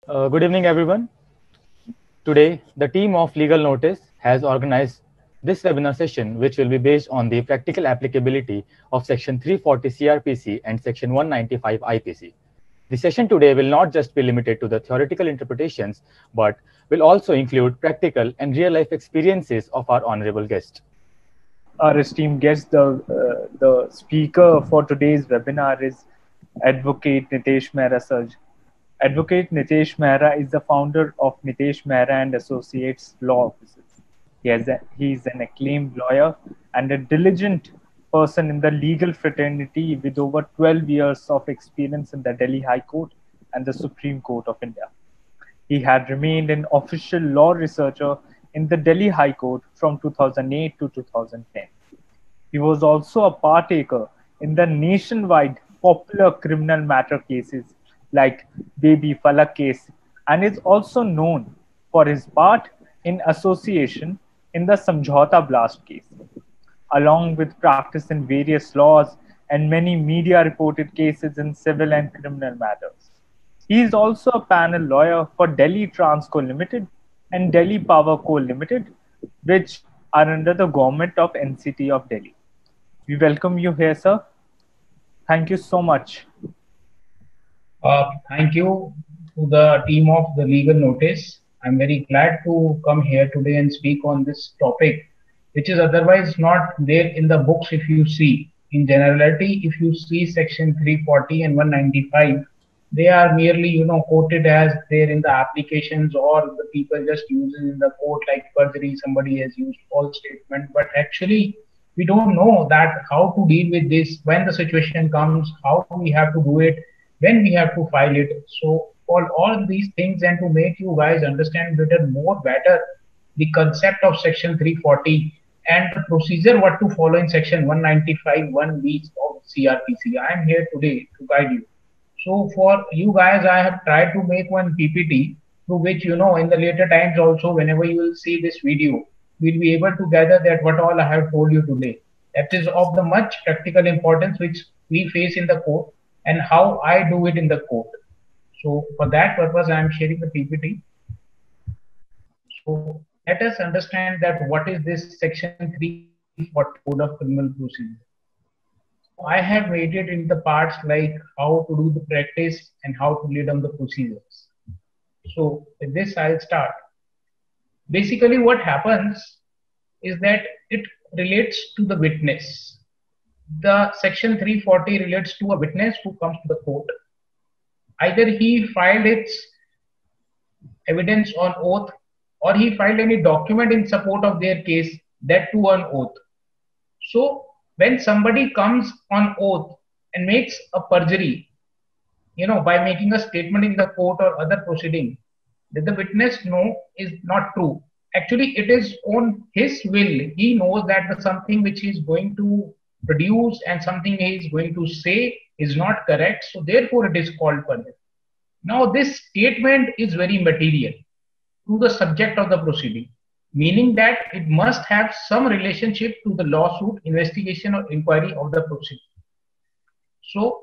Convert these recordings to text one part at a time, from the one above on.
Good evening, everyone. Today, the team of Legal Notice has organized this webinar session, which will be based on the practical applicability of Section 340 CRPC and Section 195 IPC. The session today will not just be limited to the theoretical interpretations, but will also include practical and real-life experiences of our honorable guest. Our esteemed guest, the speaker for today's webinar is Advocate Nitesh Mehra Sir. Advocate Nitesh Mehra is the founder of Nitesh Mehra and Associates Law Offices. He is an acclaimed lawyer and a diligent person in the legal fraternity with over 12 years of experience in the Delhi High Court and the Supreme Court of India. He had remained an official law researcher in the Delhi High Court from 2008 to 2010. He was also a partaker in the nationwide popular criminal matter cases like Baby Falak case and is also known for his part in association in the Samjhauta Blast case, along with practice in various laws and many media reported cases in civil and criminal matters. He is also a panel lawyer for Delhi Transco Limited and Delhi Power Co Limited, which are under the government of NCT of Delhi. We welcome you here, sir. Thank you so much. Thank you to the team of the Legal Notice. I'm very glad to come here today and speak on this topic, which is otherwise not there in the books. If you see, in generality, if you see Section 340 and 195, they are merely, quoted as there in the applications, or the people just use it in the court like perjury. Somebody has used false statement, but actually we don't know that how to deal with this when the situation comes, how we have to do it, when we have to file it. So for all these things, and to make you guys understand better the concept of Section 340 and the procedure what to follow in Section 195 1B of CRPC, I am here today to guide you. So for you guys, I have tried to make one PPT through which, in the later times also, whenever you will see this video, we'll be able to gather that what all I have told you today. That is of the much practical importance which we face in the court and how I do it in the court. So for that purpose, I am sharing the PPT. So let us understand that what is this Section 340 Code of Criminal Procedure. I have made it in the parts like how to do the practice and how to lay down the procedures. So with this, I'll start. Basically, what happens is that it relates to the witness. The Section 340 relates to a witness who comes to the court. Either he filed its evidence on oath, or he filed any document in support of their case, that too on oath. So when somebody comes on oath and makes a perjury, by making a statement in the court or other proceeding that the witness know is not true. Actually, it is on his will. He knows that the something which he is going to produce and something he is going to say is not correct. So therefore, it is called perjury. Now, this statement is very material to the subject of the proceeding, meaning that it must have some relationship to the lawsuit, investigation, or inquiry of the proceeding. So,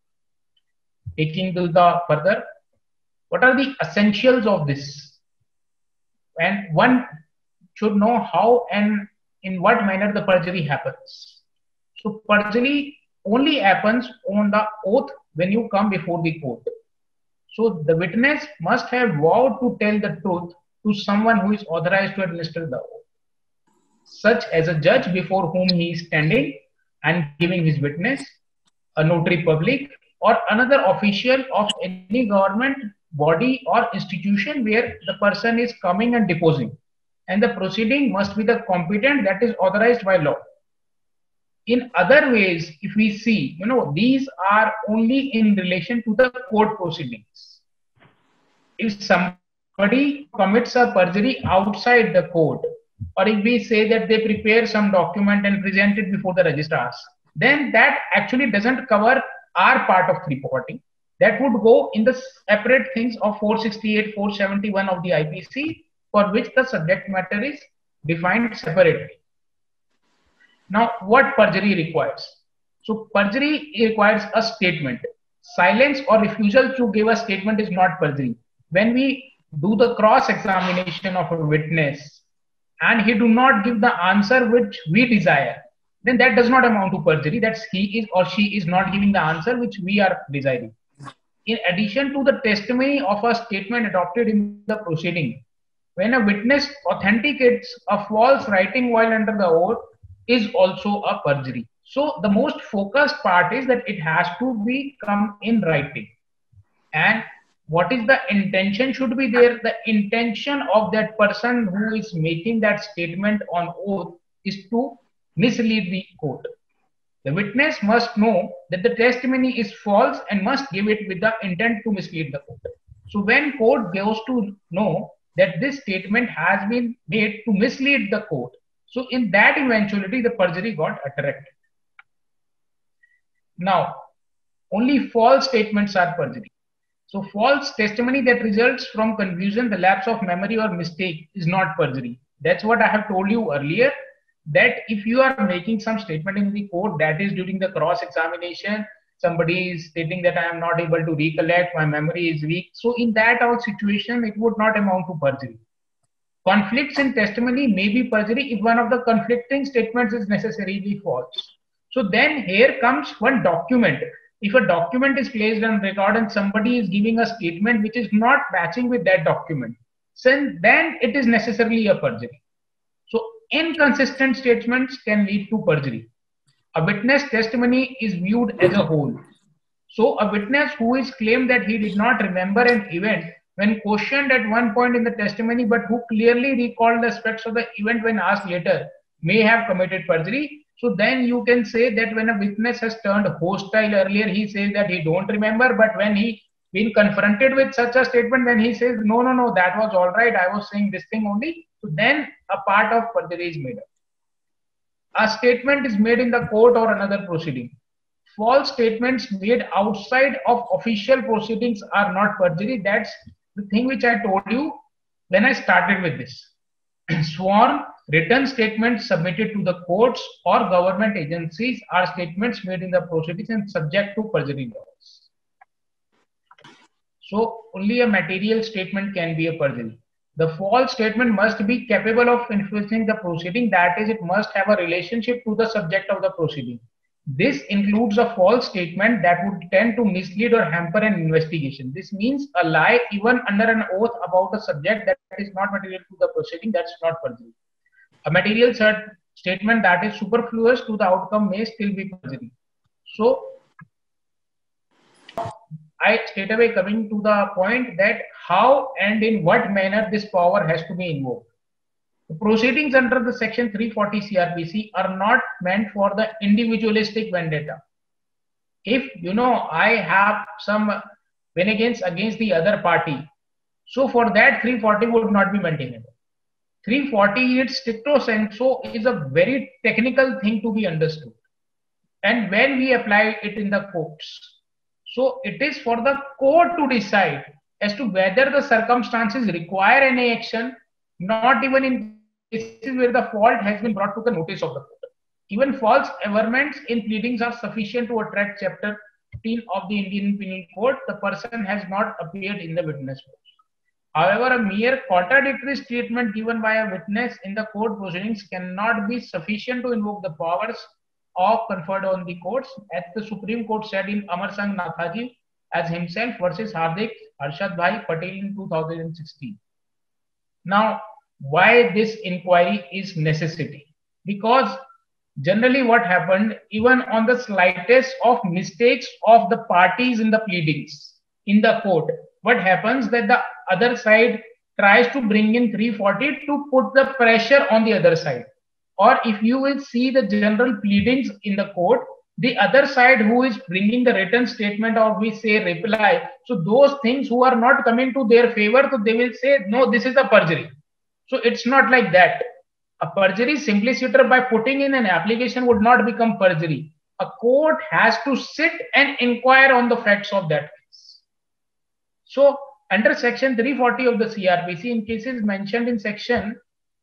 taking to the further, what are the essentials of this? And one should know how and in what manner the perjury happens. So, perjury only happens on the oath when you come before the court. So, the witness must have vowed to tell the truth to someone who is authorized to administer the oath, such as a judge before whom he is standing and giving his witness, a notary public, or another official of any government body or institution where the person is coming and deposing. And the proceeding must be the competent that is authorized by law. In other ways, if we see, these are only in relation to the court proceedings. If somebody commits a perjury outside the court, or if we say that they prepare some document and present it before the registrars, then that actually doesn't cover our part of 340. That would go in the separate things of 468, 471 of the IPC, for which the subject matter is defined separately. Now, what perjury requires? So, perjury requires a statement. Silence or refusal to give a statement is not perjury. when we do the cross examination of a witness and he do not give the answer which we desire, then that does not amount to perjury. That's he is or she is not giving the answer which we are desiring. In addition to the testimony of a statement adopted in the proceeding, when a witness authenticates a false writing while under the oath is also a perjury. So the most focused part is that it has to be come in writing. And what is the intention should be there? The intention of that person who is making that statement on oath is to mislead the court. The witness must know that the testimony is false and must give it with the intent to mislead the court. So when court goes to know that this statement has been made to mislead the court, so in that eventuality, the perjury got attracted. Now, only false statements are perjury. So false testimony that results from confusion, the lapse of memory or mistake is not perjury. That's what I have told you earlier, that if you are making some statement in the court, that is during the cross examination, somebody is stating that I am not able to recollect, my memory is weak. So in that our situation, it would not amount to perjury. Conflicts in testimony may be perjury if one of the conflicting statements is necessarily false. So then here comes one document. If a document is placed on record and somebody is giving a statement which is not matching with that document, then it is necessarily a perjury. So inconsistent statements can lead to perjury. A witness testimony is viewed as a whole. So a witness who is claimed that he did not remember an event when questioned at one point in the testimony, but who clearly recalled the aspects of the event when asked later, may have committed perjury. So then you can say that when a witness has turned hostile earlier, he says that he don't remember, but when he been confronted with such a statement, then he says, no, that was all right. I was saying this thing only. So then a part of perjury is made up. A statement is made in the court or another proceeding. False statements made outside of official proceedings are not perjury. That's the thing which I told you when I started with this. Sworn written statements submitted to the courts or government agencies are statements made in the proceedings and subject to perjury laws. So only a material statement can be a perjury. The false statement must be capable of influencing the proceeding. That is, it must have a relationship to the subject of the proceeding. This includes a false statement that would tend to mislead or hamper an investigation. This means a lie even under an oath about a subject that is not material to the proceeding. That's not perjury. A material statement that is superfluous to the outcome may still be perjury. So I straight away coming to the point that how and in what manner this power has to be invoked. The proceedings under the section 340 CRPC are not meant for the individualistic vendetta. If I have some vengeance against the other party, so for that 340 would not be maintainable. 340 its stricto sensu is a very technical thing to be understood. And when we apply it in the courts, so it is for the court to decide as to whether the circumstances require any action, not even in cases where the fault has been brought to the notice of the court. Even false averments in pleadings are sufficient to attract Chapter 15 of the Indian Penal Code. The person has not appeared in the witness box. However, a mere contradictory statement given by a witness in the court proceedings cannot be sufficient to invoke the powers of conferred on the courts, as the Supreme Court said in Amar Sangh Nathaji as himself versus Hardik Arshad Bhai Patel in 2016. Now, why this inquiry is necessity? Because generally what happened, even on the slightest of mistakes of the parties in the pleadings in the court, what happens that the other side tries to bring in 340 to put the pressure on the other side. Or if you will see the general pleadings in the court, the other side who is bringing the written statement or we say reply, so those things who are not coming to their favor, so they will say, no, this is a perjury. So it's not like that. A perjury simpliciter by putting in an application would not become perjury. A court has to sit and inquire on the facts of that case. So under section 340 of the CRPC, in cases mentioned in section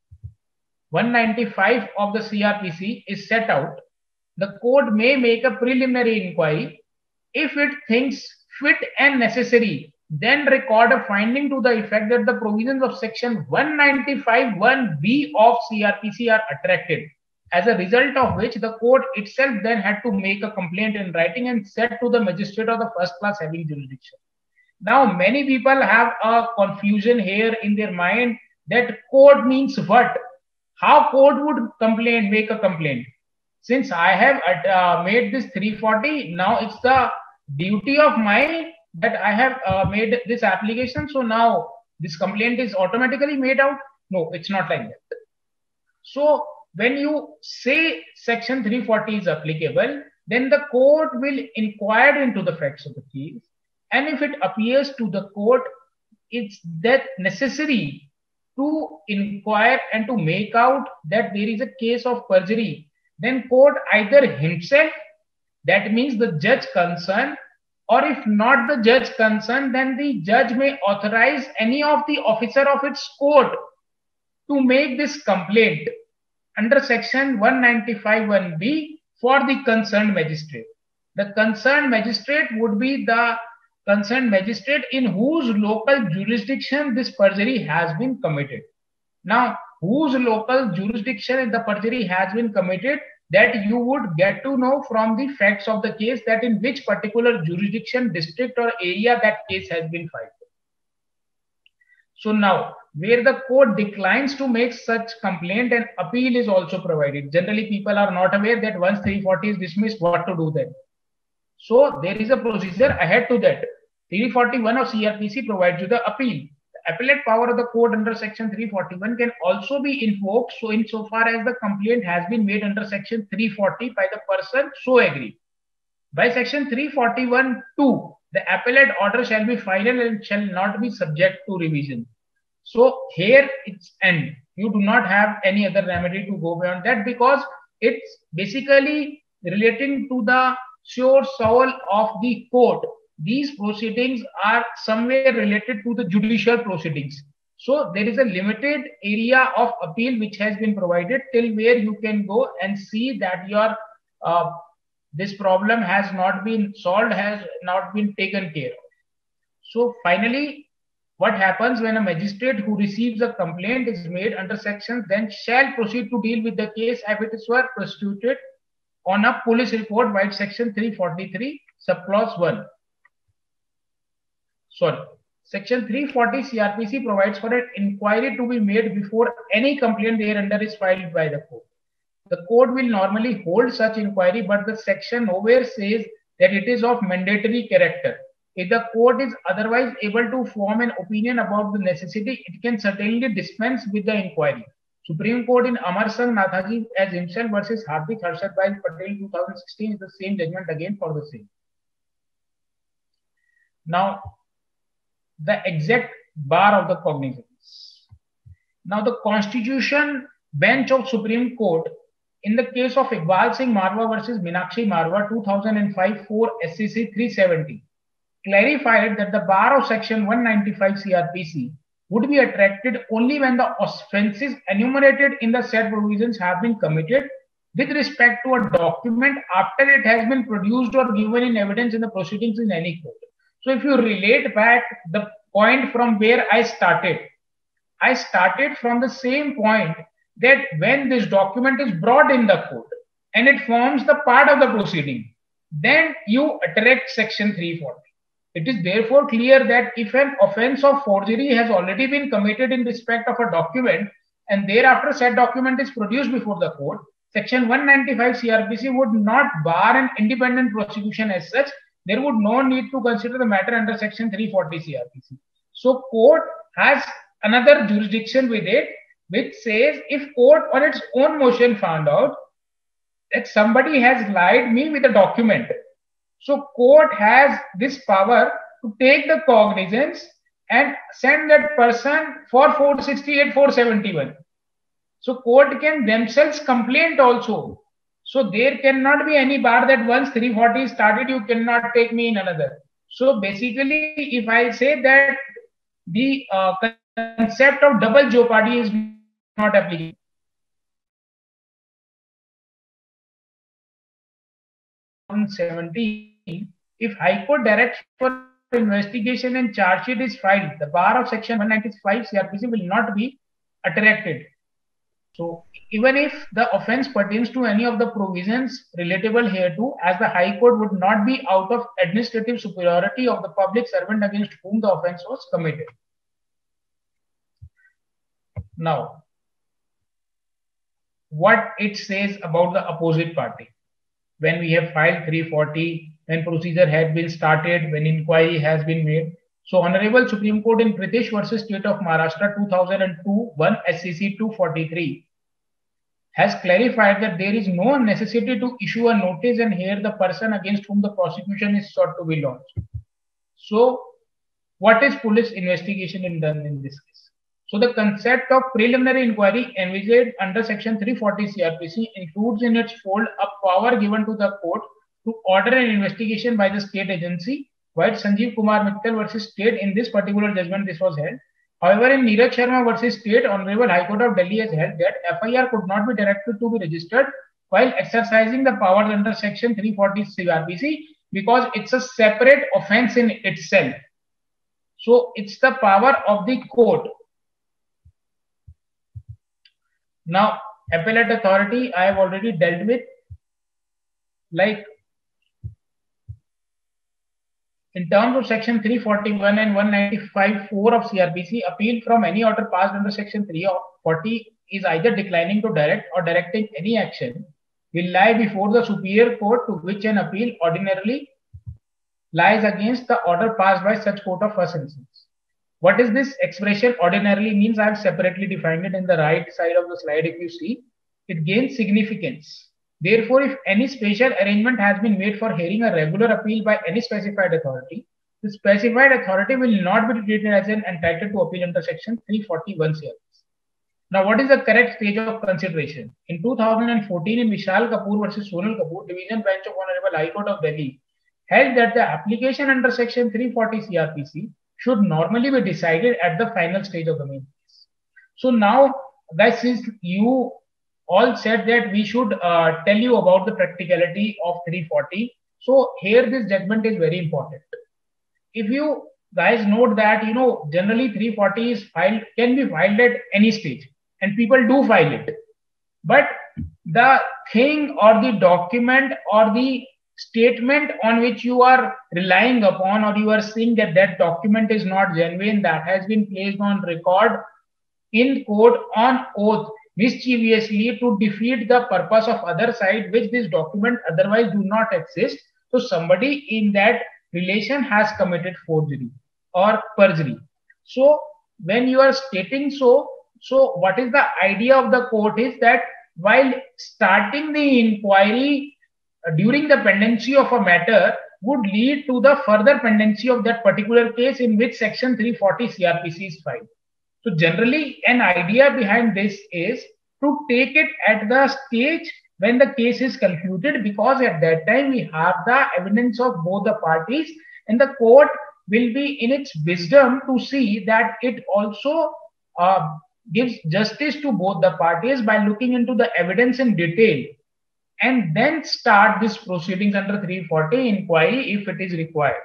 195 of the CRPC is set out, the court may make a preliminary inquiry if it thinks fit and necessary then record a finding to the effect that the provisions of section 195(1)(b) of CRPC are attracted, as a result of which the court itself then had to make a complaint in writing and send to the magistrate of the first class having jurisdiction. Now, many people have a confusion here in their mind that court means what? How court would make a complaint? Since I have made this 340, now it's the duty of mine that I have made this application. So now this complaint is automatically made out. No, it's not like that. So when you say section 340 is applicable, then the court will inquire into the facts of the case. And if it appears to the court, it's that necessary to inquire and to make out that there is a case of perjury, then court either himself, that means the judge concerned, or if not the judge concerned, then the judge may authorize any of the officer of its court to make this complaint under section 195(1)(b) for the concerned magistrate. The concerned magistrate would be the concerned magistrate in whose local jurisdiction this perjury has been committed. Now, whose local jurisdiction the perjury has been committed, that you would get to know from the facts of the case, that in which particular jurisdiction, district or area that case has been filed. So now, where the court declines to make such complaint, an appeal is also provided. Generally, people are not aware that once 340 is dismissed, what to do then. So there is a procedure ahead to that. 341 of CRPC provides you the appeal. The appellate power of the court under section 341 can also be invoked, so insofar as the complaint has been made under section 340 by the person so agreed. By section 341(2), the appellate order shall be final and shall not be subject to revision. So here it's end. You do not have any other remedy to go beyond that, because it's basically relating to the sure soul of the court. These proceedings are somewhere related to the judicial proceedings. So there is a limited area of appeal which has been provided till where you can go and see that your this problem has not been solved, has not been taken care of. So finally, what happens when a magistrate who receives a complaint is made under section, then shall proceed to deal with the case as it were prostituted on a police report by section 343 subclause 1. Sorry, section 340 CRPC provides for an inquiry to be made before any complaint thereunder is filed by the court. The court will normally hold such inquiry, but the section nowhere says that it is of mandatory character. If the court is otherwise able to form an opinion about the necessity, it can certainly dispense with the inquiry. Supreme Court in Amar Sangh Nathaji as himself versus Hardik Harshabhai Patel 2016 is the same judgment again for the same. Now, the exact bar of the cognizance. Now, the Constitution Bench of Supreme Court in the case of Iqbal Singh Marwa versus Meenakshi Marwa 2005 4 SCC 370 clarified that the bar of section 195 CRPC would be attracted only when the offences enumerated in the said provisions have been committed with respect to a document after it has been produced or given in evidence in the proceedings in any court. So if you relate back the point from where I started from the same point that when this document is brought in the court and it forms the part of the proceeding, then you attract section 340. It is therefore clear that if an offense of forgery has already been committed in respect of a document and thereafter said document is produced before the court, section 195 CRPC would not bar an independent prosecution as such. There would no need to consider the matter under section 340 CRPC. So court has another jurisdiction with it, which says if court on its own motion found out that somebody has lied me with a document, so court has this power to take the cognizance and send that person for 468, 471. So court can themselves complain also. So there cannot be any bar that once 340 started, you cannot take me in another. So basically, if I say that the concept of double jeopardy is not applicable. If High Court directs for investigation and charge sheet is filed, the bar of section 195 CRPC will not be attracted. So even if the offence pertains to any of the provisions relatable hereto, as the High Court would not be out of administrative superiority of the public servant against whom the offence was committed. Now, what it says about the opposite party. When we have filed 340, when procedure has been started, when inquiry has been made. So Honorable Supreme Court in Pritesh versus State of Maharashtra 2002, 1 SCC 243 has clarified that there is no necessity to issue a notice and hear the person against whom the prosecution is sought to be launched. So what is police investigation done in this case? So the concept of preliminary inquiry envisaged under section 340 CRPC includes in its fold a power given to the court to order an investigation by the state agency, while Sanjeev Kumar Mittal versus State in this particular judgment this was held. However, in Neeraj Sharma versus State, Honorable High Court of Delhi has held that FIR could not be directed to be registered while exercising the powers under section 340 CRPC because it's a separate offence in itself. So it's the power of the court. Now, appellate authority I have already dealt with. Like in terms of section 341 and 195(4) of CRPC, appeal from any order passed under section 340 is either declining to direct or directing any action will lie before the superior court to which an appeal ordinarily lies against the order passed by such court of first instance. What is this expression ordinarily means? I have separately defined it in the right side of the slide. If you see, it gains significance. Therefore, if any special arrangement has been made for hearing a regular appeal by any specified authority, the specified authority will not be treated as an entitled to appeal under section 341 CRPC. Now, what is the correct stage of consideration? In 2014, in Vishal Kapoor versus Sonal Kapoor, Division Bench of Honorable High Court of Delhi held that the application under section 340 CRPC should normally be decided at the final stage of the main case. So now, guys, since you all said that we should tell you about the practicality of 340, so here this judgment is very important. If you guys note that, generally 340 is filed, can be filed at any stage, and people do file it. But the thing or the document or the statement on which you are relying upon, or you are saying that that document is not genuine, that has been placed on record in court on oath mischievously to defeat the purpose of other side, which this document otherwise do not exist. So somebody in that relation has committed forgery or perjury. So when you are stating so what is the idea of the court is that while starting the inquiry during the pendency of a matter would lead to the further pendency of that particular case in which section 340 CRPC is filed. So generally an idea behind this is to take it at the stage when the case is concluded, because at that time we have the evidence of both the parties, and the court will be in its wisdom to see that it also gives justice to both the parties by looking into the evidence in detail, and then start this proceedings under 340 inquiry if it is required.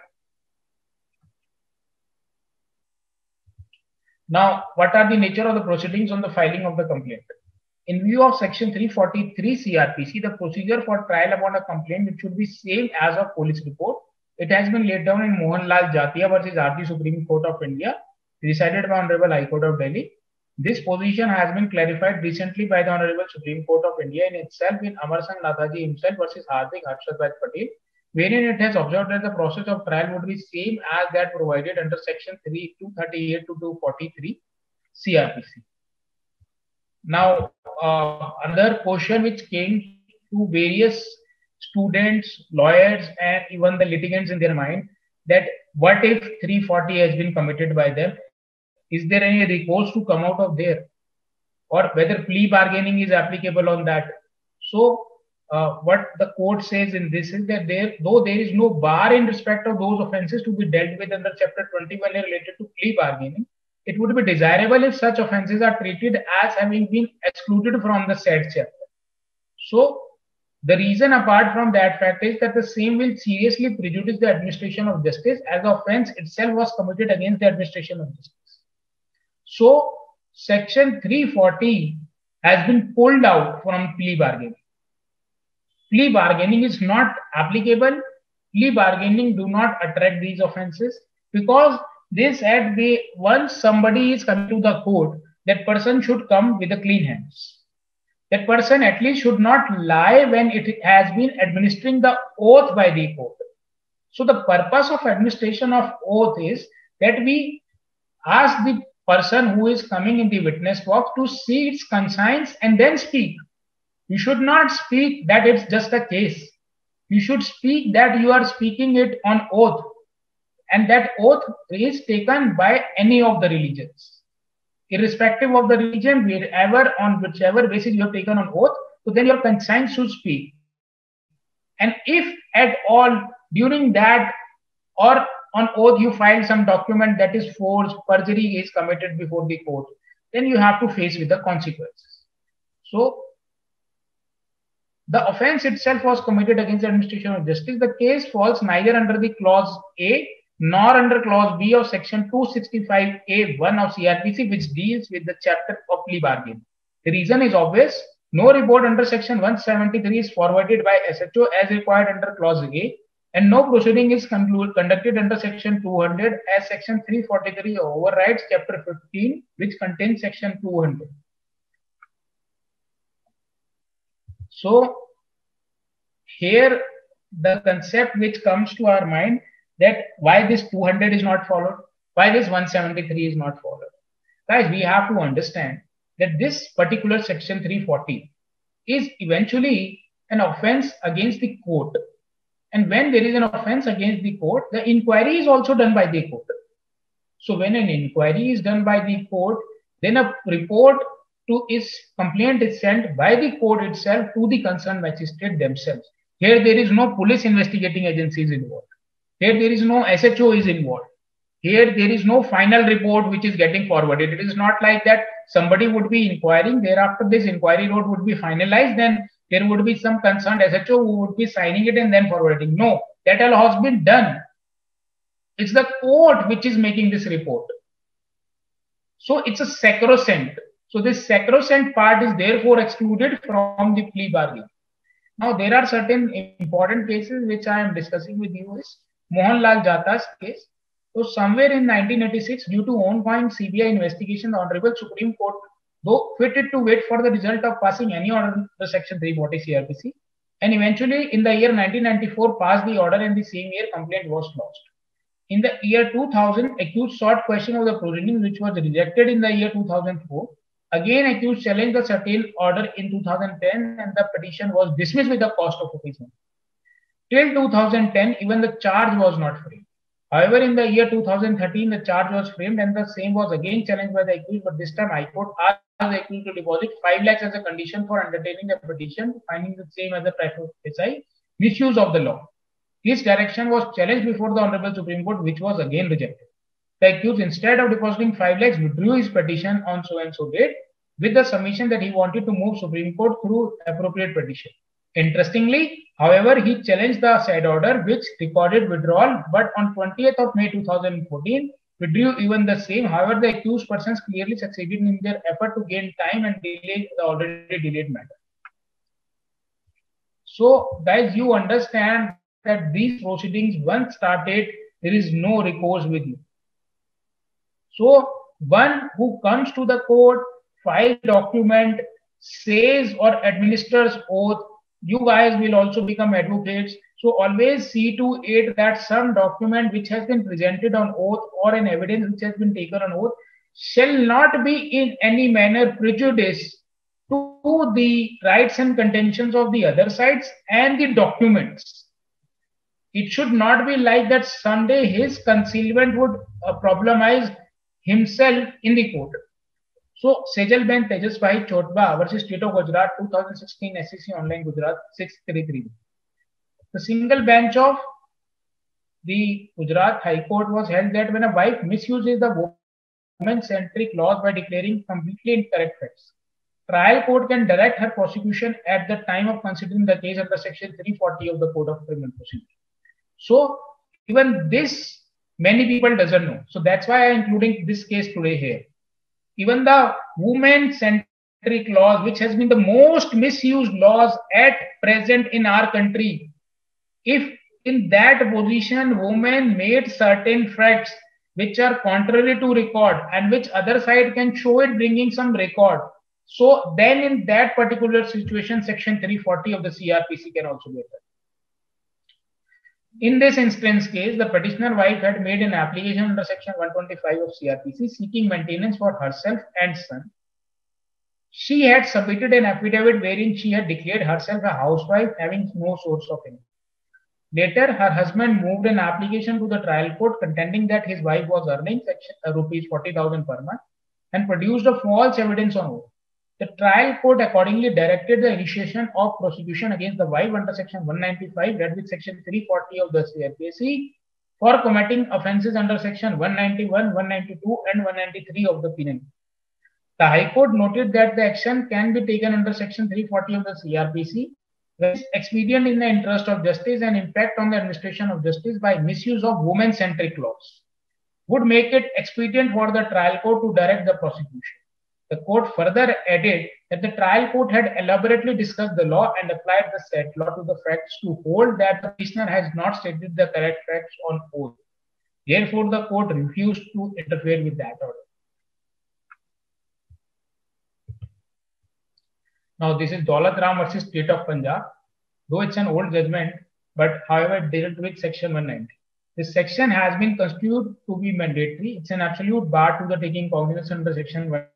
Now, what are the nature of the proceedings on the filing of the complaint? In view of section 343 CRPC, the procedure for trial upon a complaint, it should be same as a police report. It has been laid down in Mohanlal Jatia versus RG Supreme Court of India, decided by Honorable High Court of Delhi. This position has been clarified recently by the Honorable Supreme Court of India in itself in Amar Singh Nathaji himself versus Hardik Harshad Raj Patel, wherein it has observed that the process of trial would be same as that provided under section 238 to 243 CRPC. Now, another question which came to various students, lawyers, and even the litigants in their mind, that what if 340 has been committed by them? Is there any recourse to come out of there? Or whether plea bargaining is applicable on that? So, what the court says in this is that though there is no bar in respect of those offences to be dealt with under chapter 21 related to plea bargaining, it would be desirable if such offences are treated as having been excluded from the said chapter. So, The reason apart from that fact is that the same will seriously prejudice the administration of justice as the offence itself was committed against the administration of justice. So section 340 has been pulled out from plea bargaining. Plea bargaining is not applicable. Plea bargaining do not attract these offences because they said once somebody is coming to the court, that person should come with a clean hands. That person at least should not lie when it has been administering the oath by the court. So the purpose of administration of oath is that we ask the person who is coming in the witness box to see its conscience and then speak. You should not speak that it's just a case. You should speak that you are speaking it on oath, and that oath is taken by any of the religions. Irrespective of the religion, wherever, on whichever basis you have taken an oath, so then your conscience should speak. And if at all during that or on oath you file some document that is forged, perjury is committed before the court, then you have to face with the consequences. So the offense itself was committed against the administration of justice. The case falls neither under the clause A nor under clause B of section 265A1 of CRPC, which deals with the chapter of plea bargain. The reason is obvious. No report under section 173 is forwarded by SHO as required under clause A, and no proceeding is conducted under section 200 as section 343 overrides chapter 15, which contains section 200. So here the concept which comes to our mind, that why this 200 is not followed, why this 173 is not followed. Guys, we have to understand that this particular section 340 is eventually an offense against the court. And when there is an offense against the court, the inquiry is also done by the court. So when an inquiry is done by the court, then a report to its complaint is sent by the court itself to the concerned magistrate themselves. Here there is no police investigating agencies involved. Here there is no SHO is involved. Here there is no final report which is getting forwarded. It is not like that somebody would be inquiring, thereafter this inquiry note would be finalized, then there would be some concerned SHO who would be signing it and then forwarding. No, that all has been done. It's the court which is making this report. So it's a sacrosanct. So this sacrosanct part is therefore excluded from the plea bargain. Now there are certain important cases which I am discussing with you is Mohanlal Jata's case. So somewhere in 1986, due to ongoing CBI investigation, the Honorable Supreme Court, though fitted to wait for the result of passing any order under Section 340 CRPC, and eventually in the year 1994 passed the order, and the same year complaint was lodged. In the year 2000, accused sought question of the proceedings which was rejected in the year 2004. Again, accused challenged the certain order in 2010 and the petition was dismissed with the cost of rupees 1. Till 2010, even the charge was not framed. However, in the year 2013, the charge was framed and the same was again challenged by the accused, but this time High Court asked the accused to deposit 5 lakhs as a condition for undertaking the petition, finding the same as a prima facie misuse of the law. This direction was challenged before the Honorable Supreme Court, which was again rejected. The accused, instead of depositing 5 lakhs, withdrew his petition on so-and-so date with the submission that he wanted to move Supreme Court through appropriate petition. Interestingly, however, he challenged the said order which recorded withdrawal, but on 20th of May 2014, withdrew even the same. However, the accused persons clearly succeeded in their effort to gain time and delay the already delayed matter. So, guys, you understand that these proceedings, once started, there is no recourse with you. So, one who comes to the court, files document, says or administers oath, you guys will also become advocates. So always see to it that some document which has been presented on oath or an evidence which has been taken on oath shall not be in any manner prejudice to the rights and contentions of the other sides and the documents. It should not be like that someday his concealment would problemize himself in the court. So, Sejal Ben Tejasbhai Chotba versus State of Gujarat, 2016 SEC Online Gujarat 633. The single bench of the Gujarat High Court was held that when a wife misuses the woman-centric laws by declaring completely incorrect facts, trial court can direct her prosecution at the time of considering the case under section 340 of the Code of Criminal Procedure. So even this many people doesn't know. So that's why I'm including this case today here. Even the women-centric laws, which has been the most misused laws at present in our country, if in that position women made certain facts which are contrary to record and which other side can show it bringing some record, so then in that particular situation, section 340 of the CRPC can also be applied. In this instance case, the petitioner wife had made an application under section 125 of CRPC seeking maintenance for herself and son. She had submitted an affidavit wherein she had declared herself a housewife having no source of income. Later, her husband moved an application to the trial court contending that his wife was earning rupees 40,000 per month and produced a false evidence on oath. The trial court accordingly directed the initiation of prosecution against the wife under section 195, read with section 340 of the CRPC, for committing offences under section 191, 192 and 193 of the Penal Code. The High Court noted that the action can be taken under section 340 of the CRPC, which is expedient in the interest of justice and impact on the administration of justice by misuse of women-centric laws, would make it expedient for the trial court to direct the prosecution. The court further added that the trial court had elaborately discussed the law and applied the said law to the facts to hold that the petitioner has not stated the correct facts on oath. Therefore, the court refused to interfere with that order. Now, this is Daulat Ram versus State of Punjab. Though it's an old judgment, but however, it dealt with section 190. This section has been construed to be mandatory. It's an absolute bar to the taking cognizance under section 190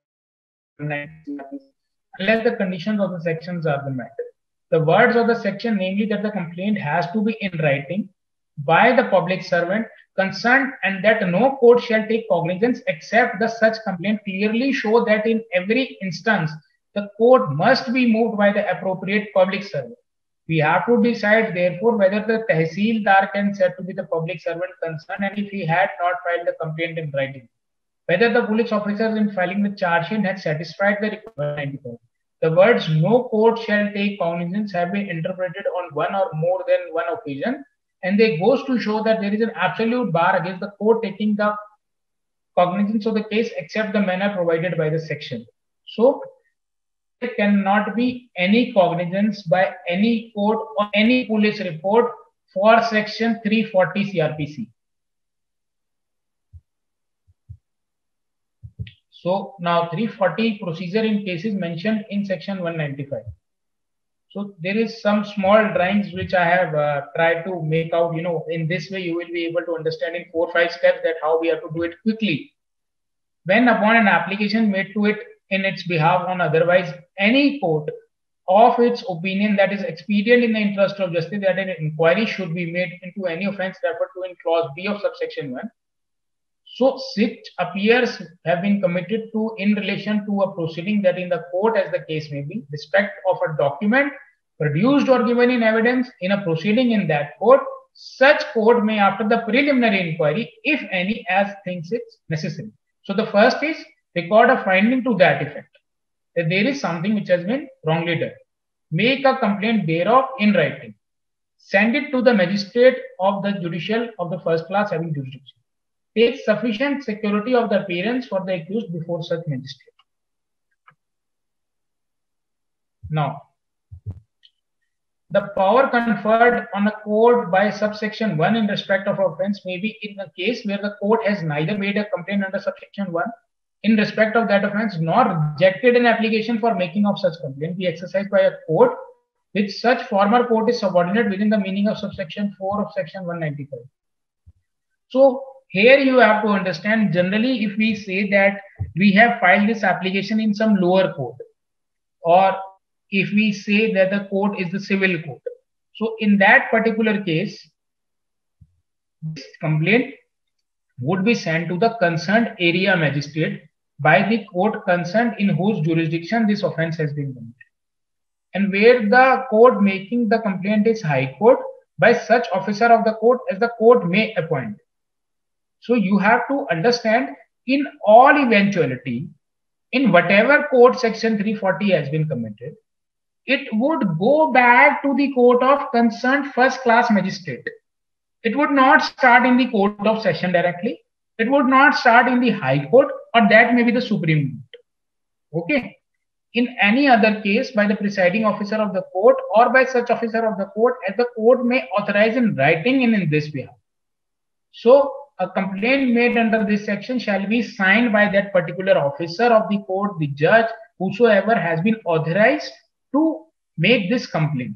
unless the conditions of the sections are met. The words of the section, namely that the complaint has to be in writing by the public servant concerned and that no court shall take cognizance except the such complaint clearly show that in every instance the court must be moved by the appropriate public servant. We have to decide therefore whether the Tehsildar can said to be the public servant concerned and if he had not filed the complaint in writing. Whether the police officers in filing the charge sheet had satisfied the requirement. The words no court shall take cognizance have been interpreted on one or more than one occasion, and they goes to show that there is an absolute bar against the court taking the cognizance of the case except the manner provided by the section. So there cannot be any cognizance by any court or any police report for section 340 CRPC. So now 340 procedure in cases mentioned in section 195. So there is some small drawings which I have tried to make out, in this way you will be able to understand in 4 or 5 steps that how we have to do it quickly. When upon an application made to it in its behalf on otherwise any court of its opinion that is expedient in the interest of justice that an inquiry should be made into any offence referred to in clause B of subsection 1. So such appears have been committed to in relation to a proceeding that in the court as the case may be, respect of a document produced or given in evidence in a proceeding in that court, such court may after the preliminary inquiry, if any, as thinks it necessary. So the first is record a finding to that effect, that there is something which has been wrongly done. Make a complaint thereof in writing. Send it to the magistrate of the judicial of the first class having jurisdiction. Take sufficient security of the appearance for the accused before such magistrate. Now, the power conferred on a court by subsection 1 in respect of offence may be in a case where the court has neither made a complaint under subsection 1 in respect of that offence nor rejected an application for making of such complaint be exercised by a court which such former court is subordinate within the meaning of subsection 4 of section 195. So here you have to understand, generally if we say that we have filed this application in some lower court, or if we say that the court is the civil court, so in that particular case, this complaint would be sent to the concerned area magistrate by the court concerned in whose jurisdiction this offence has been committed. And where the court making the complaint is High Court, by such officer of the court as the court may appoint. So you have to understand, in all eventuality, in whatever court section 340 has been committed, it would go back to the court of concerned first class magistrate. It would not start in the court of session directly. It would not start in the high court, or that may be the Supreme Court. Okay. In any other case, by the presiding officer of the court or by such officer of the court as the court may authorize in writing in this behalf. So a complaint made under this section shall be signed by that particular officer of the court, the judge, whosoever has been authorized to make this complaint.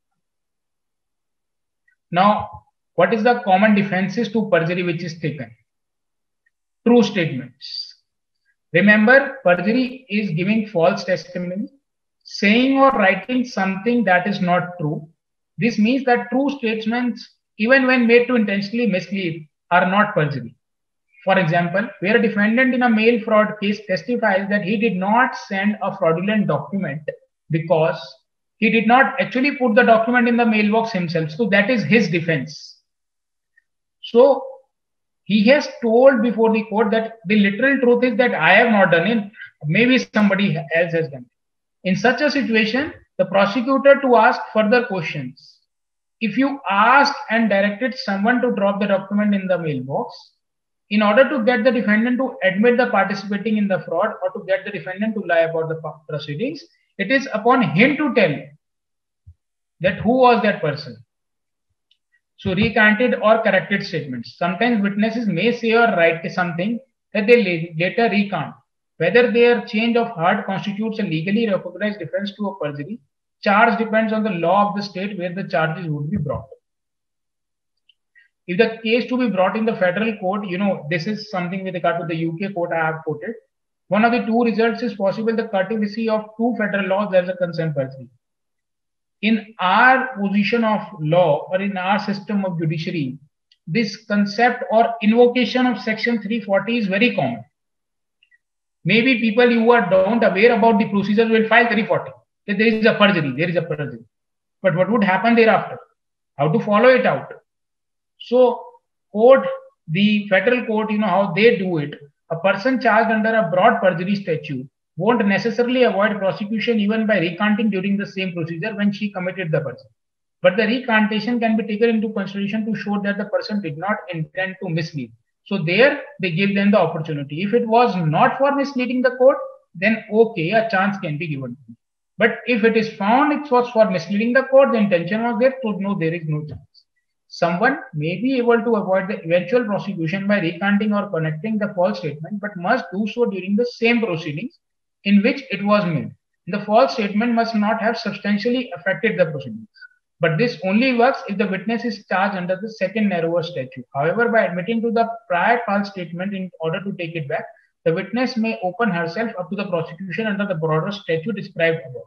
Now, what is the common defenses to perjury which is taken? True statements. Remember, perjury is giving false testimony, saying or writing something that is not true. This means that true statements, even when made to intentionally mislead, are not perjury. For example, where a defendant in a mail fraud case testifies that he did not send a fraudulent document because he did not actually put the document in the mailbox himself. So that is his defense. So he has told before the court that the literal truth is that I have not done it. Maybe somebody else has done it. In such a situation, the prosecutor to ask further questions. If you asked and directed someone to drop the document in the mailbox, in order to get the defendant to admit the participating in the fraud or to get the defendant to lie about the proceedings, it is upon him to tell that who was that person. So recanted or corrected statements. Sometimes witnesses may say or write something that they later recant. Whether their change of heart constitutes a legally recognized defense to a perjury, charge depends on the law of the state where the charges would be brought. If the case to be brought in the federal court, this is something with regard to the UK court I have quoted. One of the two results is possible, the courtesy of two federal laws as a concerned perjury. In our position of law or in our system of judiciary, this concept or invocation of section 340 is very common. Maybe people who are don't aware about the procedures will file 340. That there is a perjury, But what would happen thereafter? How to follow it out? So court, the federal court, how they do it. A person charged under a broad perjury statute won't necessarily avoid prosecution even by recanting during the same procedure when she committed the perjury. But the recantation can be taken into consideration to show that the person did not intend to mislead. So there they give them the opportunity. If it was not for misleading the court, then okay, a chance can be given. But if it is found it was for misleading the court, the intention was there to know there is no chance. Someone may be able to avoid the eventual prosecution by recanting or connecting the false statement, but must do so during the same proceedings in which it was made. The false statement must not have substantially affected the proceedings. But this only works if the witness is charged under the second narrower statute. However, by admitting to the prior false statement in order to take it back, the witness may open herself up to the prosecution under the broader statute described above.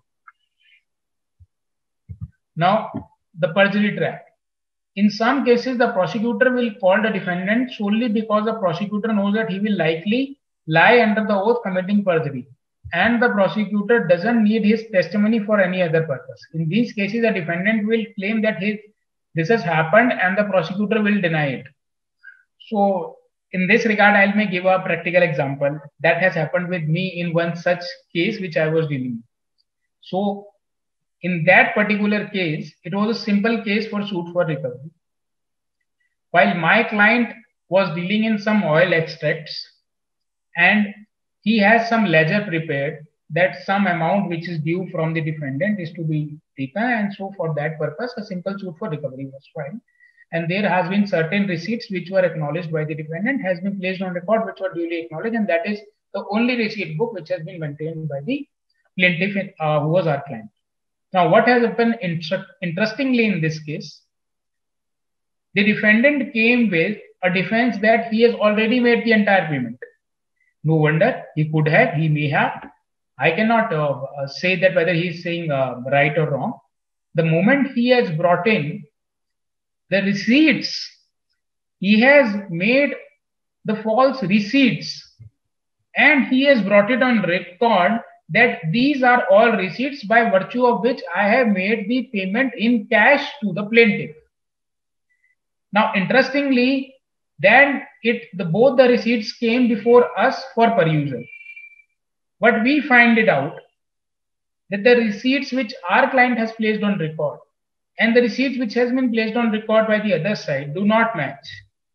Now, the perjury trap. In some cases, the prosecutor will call the defendant solely because the prosecutor knows that he will likely lie under the oath committing perjury, and the prosecutor doesn't need his testimony for any other purpose. In these cases, the defendant will claim that this has happened and the prosecutor will deny it. So in this regard, I may give a practical example that has happened with me in one such case which I was dealing with. So in that particular case, it was a simple case for suit for recovery. While my client was dealing in some oil extracts and he has some ledger prepared that some amount which is due from the defendant is to be taken, and so for that purpose, a simple suit for recovery was filed. And there has been certain receipts which were acknowledged by the defendant, has been placed on record, which were duly acknowledged, and that is the only receipt book which has been maintained by the plaintiff who was our client. Now, what has happened interestingly in this case, the defendant came with a defense that he has already made the entire payment. No wonder, he could have, he may have. I cannot say that whether he is saying right or wrong. The moment he has brought in the receipts, he has made the false receipts and he has brought it on record that these are all receipts by virtue of which I have made the payment in cash to the plaintiff. Now, interestingly, then both the receipts came before us for perusal. But we find it out that the receipts which our client has placed on record and the receipts which has been placed on record by the other side do not match.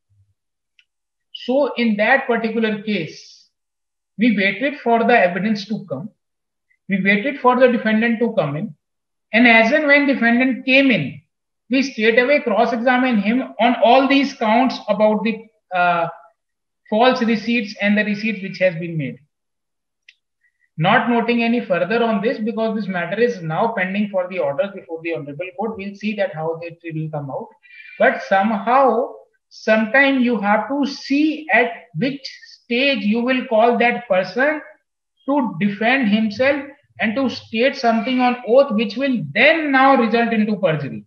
So in that particular case, we waited for the evidence to come. We waited for the defendant to come in. And as and when defendant came in, we straight away cross-examined him on all these counts about the false receipts and the receipts which has been made. Not noting any further on this because this matter is now pending for the orders before the Honorable Court. We'll see that how it will come out. But somehow, sometime you have to see at which stage you will call that person to defend himself and to state something on oath which will then now result into perjury.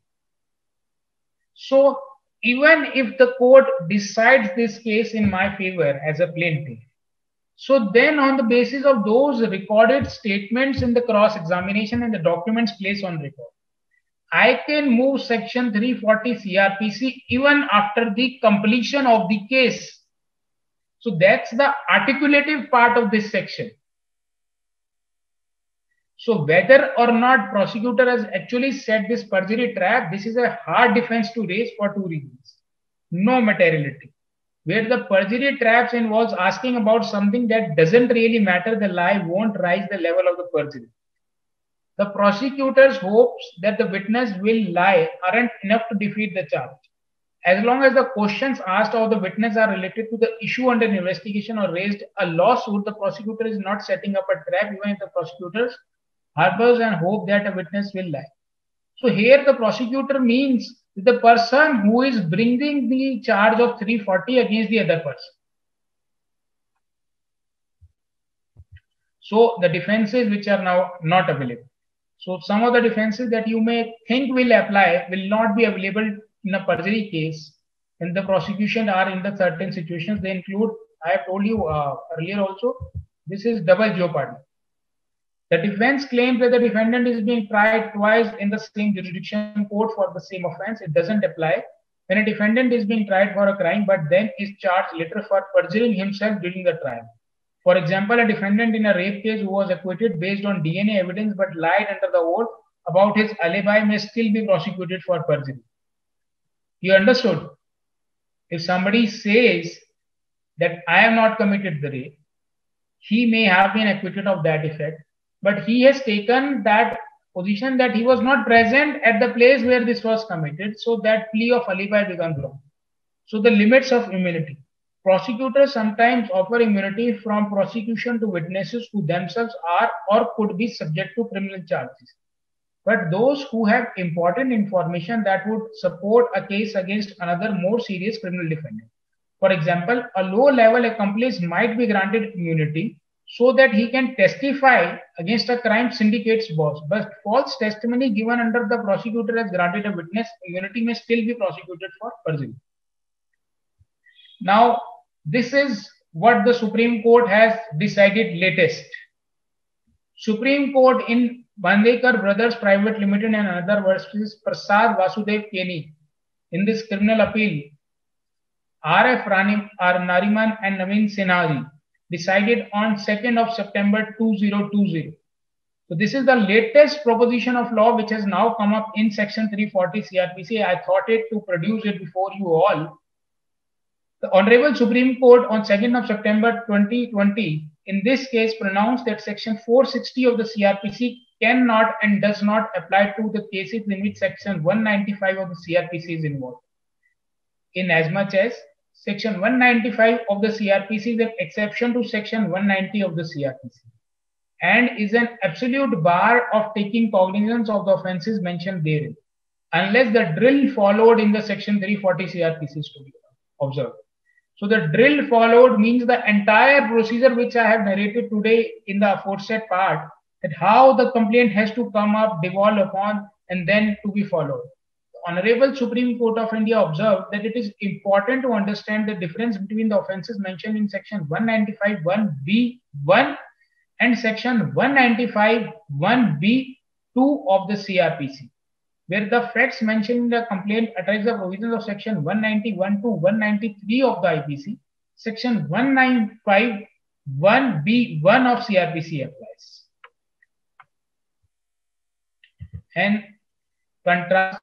So even if the court decides this case in my favor as a plaintiff, so then on the basis of those recorded statements in the cross-examination and the documents placed on record, I can move section 340 CRPC even after the completion of the case. So that's the articulative part of this section. So whether or not prosecutor has actually set this perjury trap, this is a hard defense to raise for two reasons. No materiality. Where the perjury traps involves asking about something that doesn't really matter, the lie won't rise the level of the perjury. The prosecutor's hopes that the witness will lie aren't enough to defeat the charge. As long as the questions asked of the witness are related to the issue under investigation or raised a lawsuit, the prosecutor is not setting up a trap, even if the prosecutor harbors and hope that a witness will lie. So here the prosecutor means the person who is bringing the charge of 340 against the other person. So the defenses which are now not available. So some of the defenses that you may think will apply will not be available in a perjury case. And the prosecution are in the certain situations. They include, I have told you earlier also, this is double jeopardy. The defense claims that the defendant is being tried twice in the same jurisdiction court for the same offense. It doesn't apply when a defendant is being tried for a crime but then is charged later for perjuring himself during the trial. For example, a defendant in a rape case who was acquitted based on DNA evidence but lied under the oath about his alibi may still be prosecuted for perjury. You understood? If somebody says that I have not committed the rape, he may have been acquitted of that effect, but he has taken that position that he was not present at the place where this was committed, so that plea of alibi becomes wrong. So the limits of immunity. Prosecutors sometimes offer immunity from prosecution to witnesses who themselves are or could be subject to criminal charges. But those who have important information that would support a case against another more serious criminal defendant. For example, a low-level accomplice might be granted immunity so that he can testify against a crime syndicate's boss. But false testimony given under the prosecutor as granted a witness immunity may still be prosecuted for perjury. Now, this is what the Supreme Court has decided latest. Supreme Court in Bandekar Brothers Private Limited and another versus Prasad Vasudev Keni in this criminal appeal, R.F. Nariman and Naveen Sinhari decided on 2nd of September 2020. So this is the latest proposition of law which has now come up in section 340 CRPC. I thought it to produce it before you all. The Honorable Supreme Court on 2nd of September 2020 in this case pronounced that section 460 of the CRPC cannot and does not apply to the cases in which section 195 of the CRPC is involved. In as much as section 195 of the CRPC is an exception to section 190 of the CRPC and is an absolute bar of taking cognizance of the offences mentioned therein, unless the drill followed in the section 340 CRPC is to be observed. So the drill followed means the entire procedure which I have narrated today in the aforesaid part, that how the complaint has to come up, devolve upon, and then to be followed. The Honorable Supreme Court of India observed that it is important to understand the difference between the offences mentioned in section 195 1B1 and section 195 1B2 of the CRPC, where the facts mentioned in the complaint address the provisions of section 191 to 193 of the IPC. Section 195 1B1 of CRPC applies. And contrast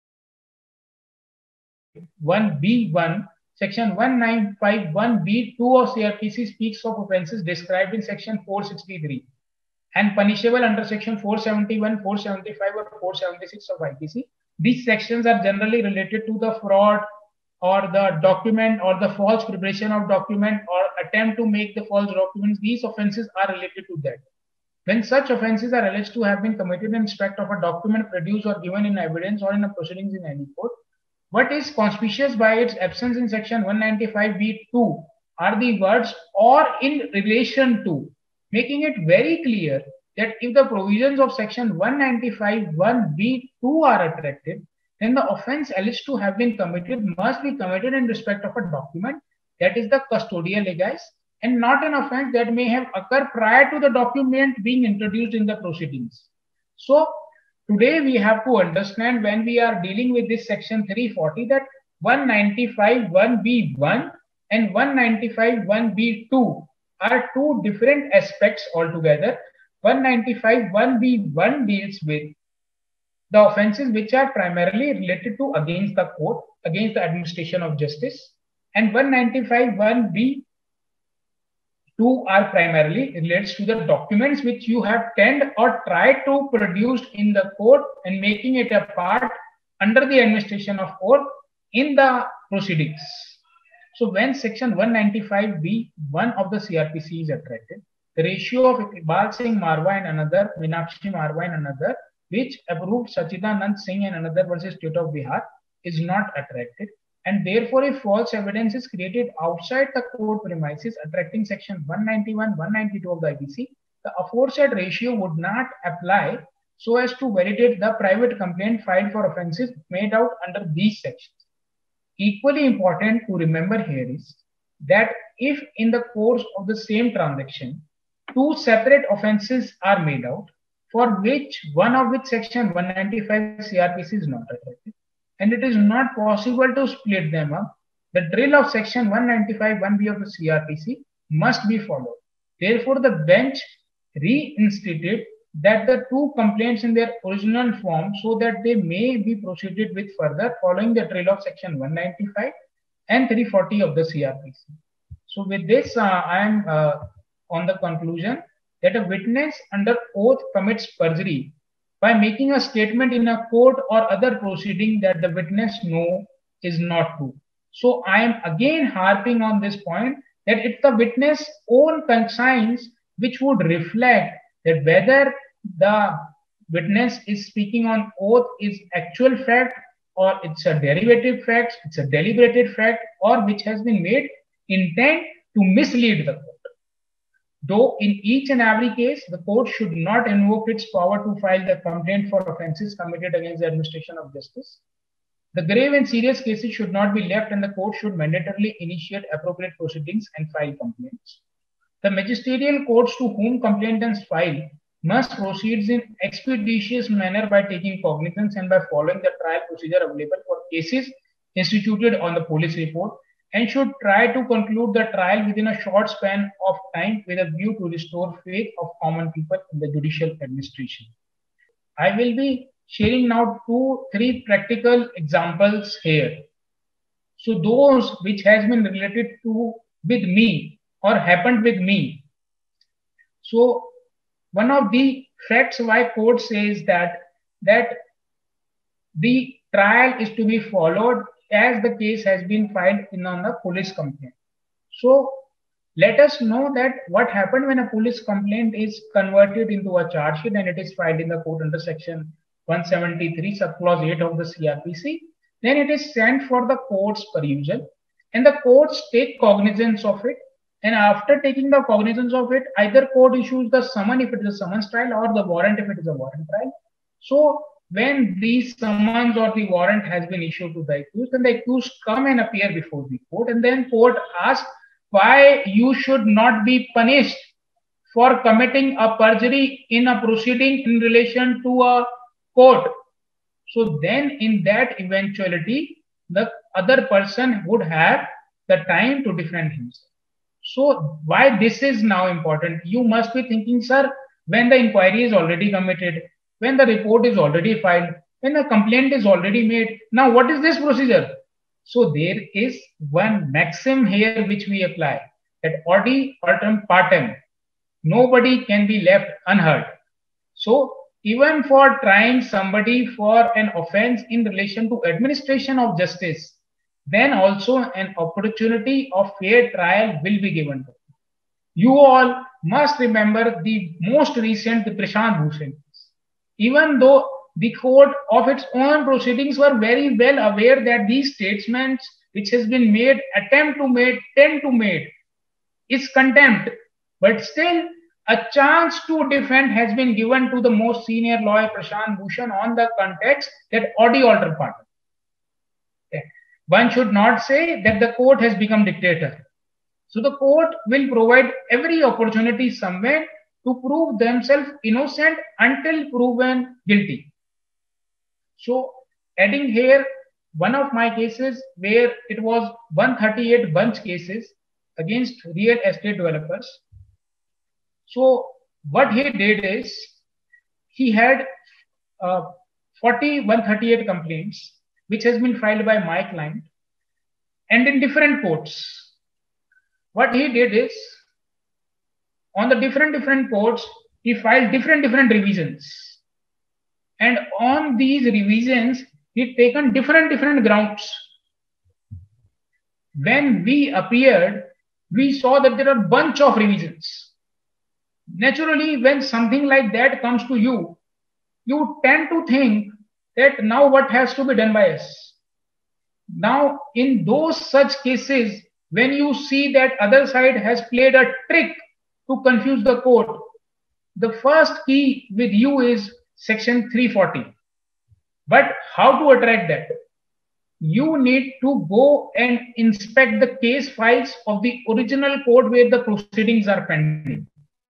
1B1, section 1951B2 of CRPC speaks of offences described in section 463 and punishable under section 471, 475 or 476 of IPC. These sections are generally related to the fraud or the document or the false preparation of document or attempt to make the false documents. These offences are related to that. When such offences are alleged to have been committed in respect of a document produced or given in evidence or in a proceedings in any court, what is conspicuous by its absence in section 195B2 are the words "or in relation to," making it very clear that if the provisions of section 195(1)(b)(2) are attractive, then the offence alleged to have been committed must be committed in respect of a document, that is the custodia legis, and not an offence that may have occurred prior to the document being introduced in the proceedings. So today we have to understand, when we are dealing with this section 340, that 195(1)(b)(1) and 195(1)(b)(2 are two different aspects altogether. 195(1)(b)(1) deals with the offences which are primarily related to against the court, against the administration of justice, and 195(1)(b)(2) are primarily relates to the documents which you have tend or tried to produce in the court and making it a part under the administration of court in the proceedings. So when section 195(b)(1) of the CRPC is attracted, the ratio of Iqbal Singh Marwa and another, Meenakshi Marwa and another, which approved Sachidanand Singh and another versus State of Bihar, is not attracted. And therefore, if false evidence is created outside the court premises attracting section 191, 192 of the IPC, the aforesaid ratio would not apply so as to validate the private complaint filed for offences made out under these sections. Equally important to remember here is that if in the course of the same transaction, two separate offences are made out, for which one of which section 195 CRPC is not attracted, and it is not possible to split them up, the drill of section 195(1)(b) of the CRPC must be followed. Therefore, the bench reinstated that the two complaints in their original form so that they may be proceeded with further following the drill of section 195 and 340 of the CRPC. So with this, I am on the conclusion that a witness under oath commits perjury by making a statement in a court or other proceeding that the witness know is not true. So I am again harping on this point that it's the witness' own conscience which would reflect that whether the witness is speaking on oath is actual fact or it's a derivative fact, it's a deliberated fact, or which has been made intent to mislead the court. Though in each and every case, the court should not invoke its power to file the complaint for offences committed against the administration of justice. The grave and serious cases should not be left, and the court should mandatorily initiate appropriate proceedings and file complaints. The magisterial courts to whom complainants file must proceed in expeditious manner by taking cognizance and by following the trial procedure available for cases instituted on the police report, and should try to conclude the trial within a short span of time with a view to restore faith of common people in the judicial administration. I will be sharing now 2-3 practical examples here. So those which has been related to with me or happened with me. So one of the facts why court says that the trial is to be followed as the case has been filed in on the police complaint. So let us know that what happened when a police complaint is converted into a charge sheet and it is filed in the court under section 173 subclause 8 of the CRPC. Then it is sent for the court's perusal, and the courts take cognizance of it. And after taking the cognizance of it, either court issues the summon if it is a summons trial, or the warrant if it is a warrant trial. So when these summons or the warrant has been issued to the accused, then the accused come and appear before the court, and then court asks why you should not be punished for committing a perjury in a proceeding in relation to a court. So then in that eventuality, the other person would have the time to defend himself. So why this is now important? You must be thinking, sir, when the inquiry is already committed, when the report is already filed, when the complaint is already made, now what is this procedure? So there is one maxim here which we apply, that odi alteram partem. Nobody can be left unhurt. So even for trying somebody for an offense in relation to administration of justice, then also an opportunity of fair trial will be given. You all must remember the most recent Prashant Bhushan. Even though the court of its own proceedings were very well aware that these statements which has been made, attempt to made, tend to made, is contempt, but still a chance to defend has been given to the most senior lawyer Prashant Bhushan on the context that odi alter partem. One should not say that the court has become dictator. So the court will provide every opportunity somewhere to prove themselves innocent until proven guilty. So adding here one of my cases where it was 138 bunch cases against real estate developers. So what he did is he had 138 complaints which has been filed by my client and in different courts. What he did is on the different courts, he filed different revisions. And on these revisions, he taken different grounds. When we appeared, we saw that there are a bunch of revisions. Naturally, when something like that comes to you, you tend to think that now what has to be done by us? Now, in those such cases, when you see that other side has played a trick to confuse the court, the first key with you is section 340. But how to attract that? You need to go and inspect the case files of the original court where the proceedings are pending.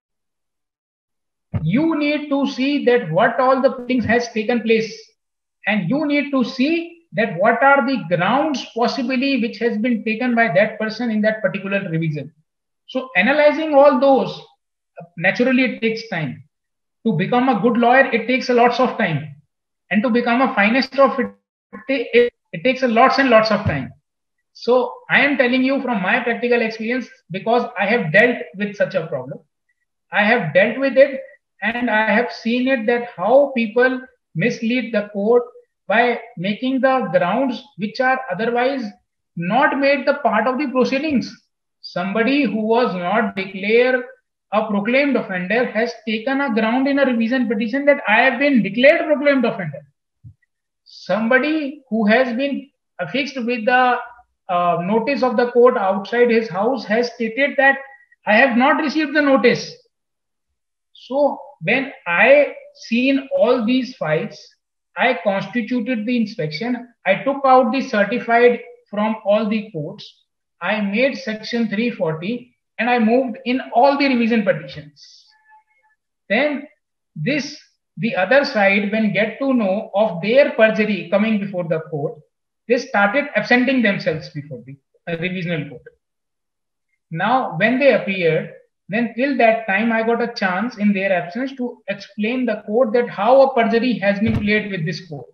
You need to see that what all the things has taken place, and you need to see that what are the grounds possibly which has been taken by that person in that particular revision. So analyzing all those, naturally it takes time. To become a good lawyer, it takes a lots of time. And to become a finest of it takes a lots and lots of time. So I am telling you from my practical experience, because I have dealt with such a problem. I have dealt with it and I have seen it, that how people mislead the court by making the grounds which are otherwise not made the part of the proceedings. Somebody who was not declared a proclaimed offender has taken a ground in a revision petition that I have been declared proclaimed offender. Somebody who has been affixed with the notice of the court outside his house has stated that I have not received the notice. So when I seen all these files, I constituted the inspection. I took out the certified from all the courts. I made section 340 and I moved in all the revision petitions. Then the other side, when get to know of their perjury coming before the court, they started absenting themselves before the revisional court. Now, when they appeared, then till that time, I got a chance in their absence to explain the court that how a perjury has been played with this court.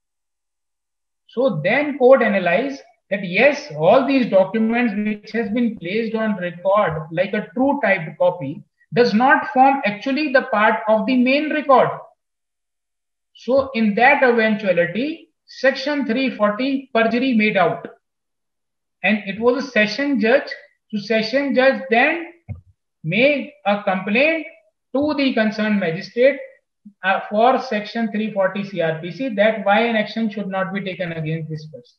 So then court analyzed that yes, all these documents which has been placed on record like a true typed copy does not form actually the part of the main record. So in that eventuality, section 340 perjury made out. And it was a session judge. So session judge then made a complaint to the concerned magistrate for section 340 CRPC that why an action should not be taken against this person.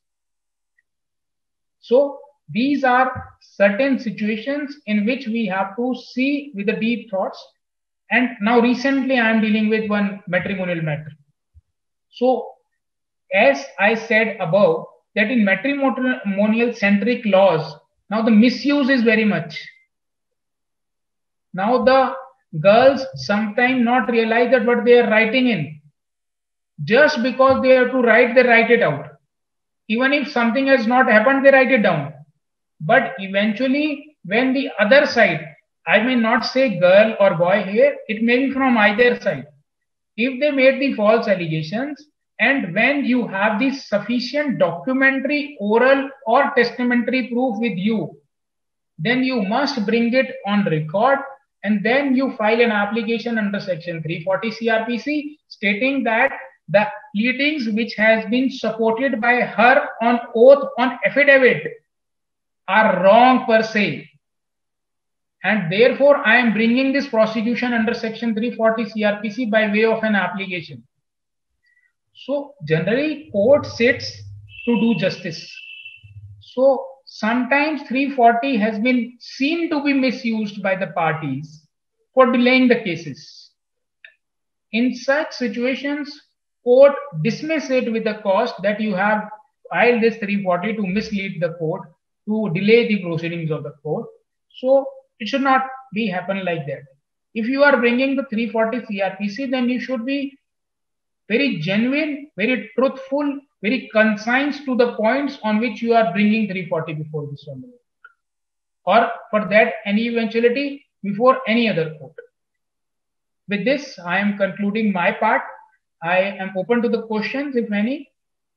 So these are certain situations in which we have to see with the deep thoughts. And now recently I am dealing with one matrimonial matter. So as I said above, that in matrimonial centric laws, now the misuse is very much. Now the girls sometimes not realize that what they are writing in. Just because they have to write, they write it out. Even if something has not happened, they write it down. But eventually, when the other side, I may not say girl or boy here, it may be from either side. If they made the false allegations, and when you have the sufficient documentary, oral or testamentary proof with you, then you must bring it on record, and then you file an application under section 340 CRPC stating that the pleadings which has been supported by her on oath on affidavit are wrong per se, and therefore I am bringing this prosecution under section 340 CRPC by way of an application. So generally court sits to do justice. So sometimes 340 has been seen to be misused by the parties for delaying the cases. In such situations, court dismiss it with the cost that you have filed this 340 to mislead the court, to delay the proceedings of the court. So it should not be happen like that. If you are bringing the 340 CRPC, then you should be very genuine, very truthful, very concise to the points on which you are bringing 340 before this one, or for that any eventuality before any other court. With this, I am concluding my part. I am open to the questions, if any.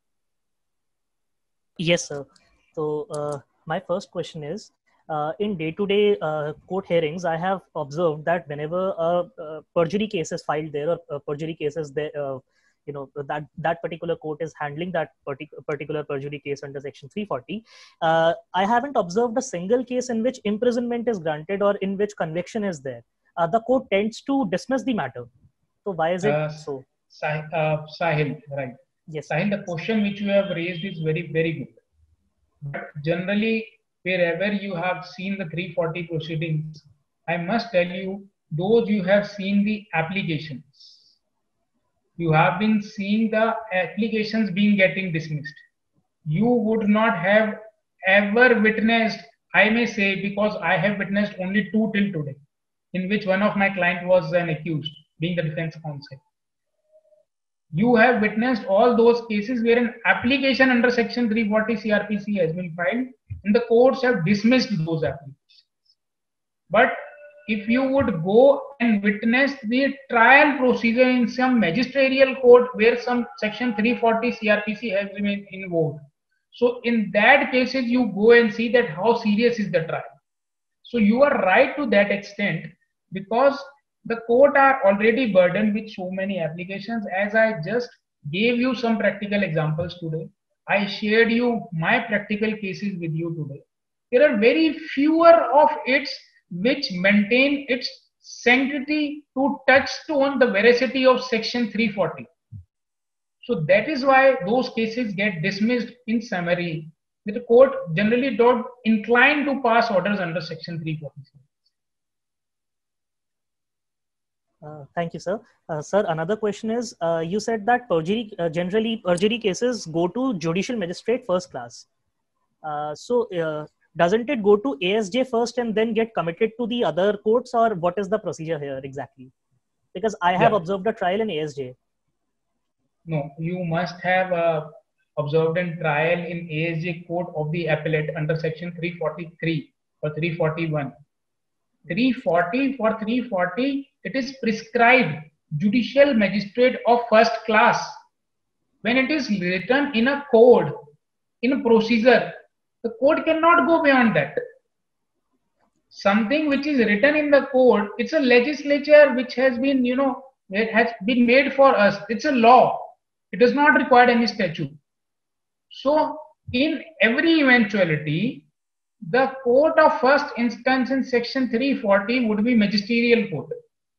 Yes, sir. So my first question is, in day-to-day court hearings, I have observed that whenever a perjury case is filed there, or perjury cases there, that particular court is handling that particular perjury case under section 340. I haven't observed a single case in which imprisonment is granted or in which conviction is there. The court tends to dismiss the matter. So why is it so? Sahil, right? Yes. Sahil, the question which you have raised is very, very good. But generally, wherever you have seen the 340 proceedings, I must tell you, those you have seen the applications, you have been seeing the applications being getting dismissed. You would not have ever witnessed, I may say, because I have witnessed only 2 till today, in which one of my client was an accused, being the defense counsel. You have witnessed all those cases where an application under section 340 CRPC has been filed and the courts have dismissed those applications. But if you would go and witness the trial procedure in some magisterial court where some section 340 CRPC has been invoked, so in that cases you go and see that how serious is the trial. So you are right to that extent, because the court are already burdened with so many applications. As I just gave you some practical examples today, I shared you my practical cases with you today. There are very fewer of it which maintain its sanctity to touchstone the veracity of section 340. So that is why those cases get dismissed in summary. The court generally don't incline to pass orders under section 340. Thank you, sir. Sir, another question is, you said that perjury, generally perjury cases go to judicial magistrate first class. Doesn't it go to ASJ first and then get committed to the other courts, or what is the procedure here exactly? Because I have observed a trial in ASJ. No, you must have observed a trial in ASJ court of the appellate under section 343 or 341. 340 for 340, it is prescribed judicial magistrate of first class. When it is written in a code, in a procedure, the code cannot go beyond that. Something which is written in the code, it's a legislature which has been, it has been made for us. It's a law. It does not require any statute. So in every eventuality, the court of first instance in section 340 would be magisterial court.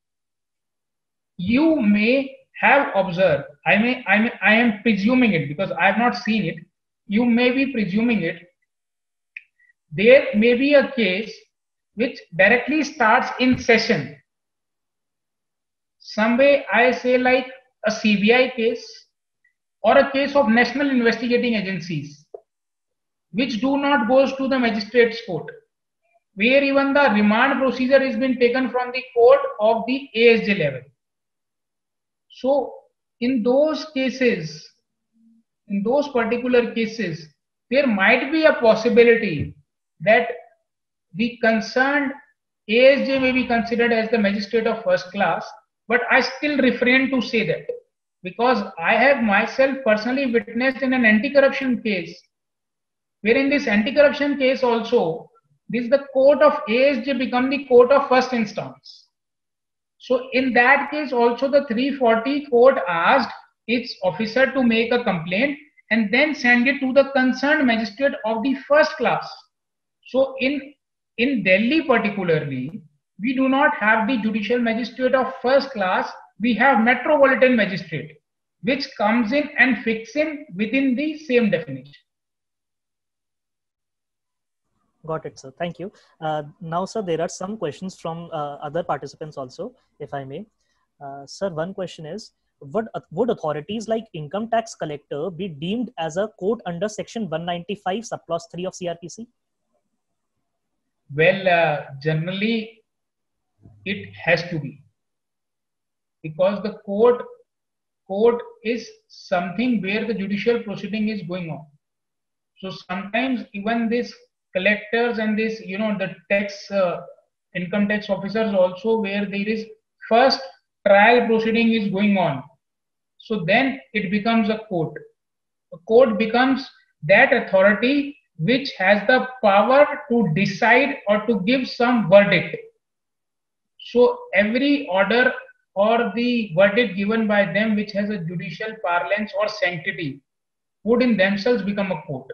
You may have observed, I am presuming it because I have not seen it. You may be presuming it. There may be a case which directly starts in session. Some way I say like a CBI case or a case of national investigating agencies, which do not goes to the magistrate's court, where even the remand procedure is being taken from the court of the ASJ level. So in those cases, in those particular cases, there might be a possibility that the concerned ASJ may be considered as the magistrate of first class, but I still refrain to say that, because I have myself personally witnessed in an anti-corruption case, where in this anti-corruption case also, this the court of ASJ become the court of first instance. So in that case also the 340 court asked its officer to make a complaint and then send it to the concerned magistrate of the first class. So in Delhi particularly, we do not have the judicial magistrate of first class, we have metropolitan magistrate, which comes in and fits in within the same definition. Got it, sir. Thank you. Now, sir, there are some questions from other participants also, if I may. Sir, one question is, would authorities like income tax collector be deemed as a court under section 195 subclause 3 of CRPC? Well, generally it has to be, because the court is something where the judicial proceeding is going on. So sometimes even this collectors and this, the tax income tax officers also, where there is first trial proceeding is going on, so then it becomes a court. A court becomes that authority which has the power to decide or to give some verdict. So every order or the verdict given by them which has a judicial parlance or sanctity would in themselves become a court.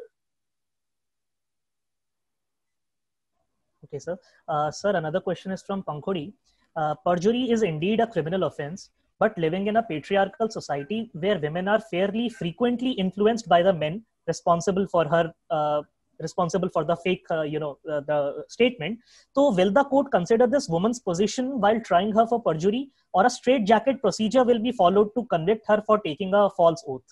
Okay, sir. Sir, another question is from Pankhodi. Perjury is indeed a criminal offense, but living in a patriarchal society where women are fairly frequently influenced by the men responsible for the fake, the statement. So will the court consider this woman's position while trying her for perjury, or a straitjacket procedure will be followed to convict her for taking a false oath?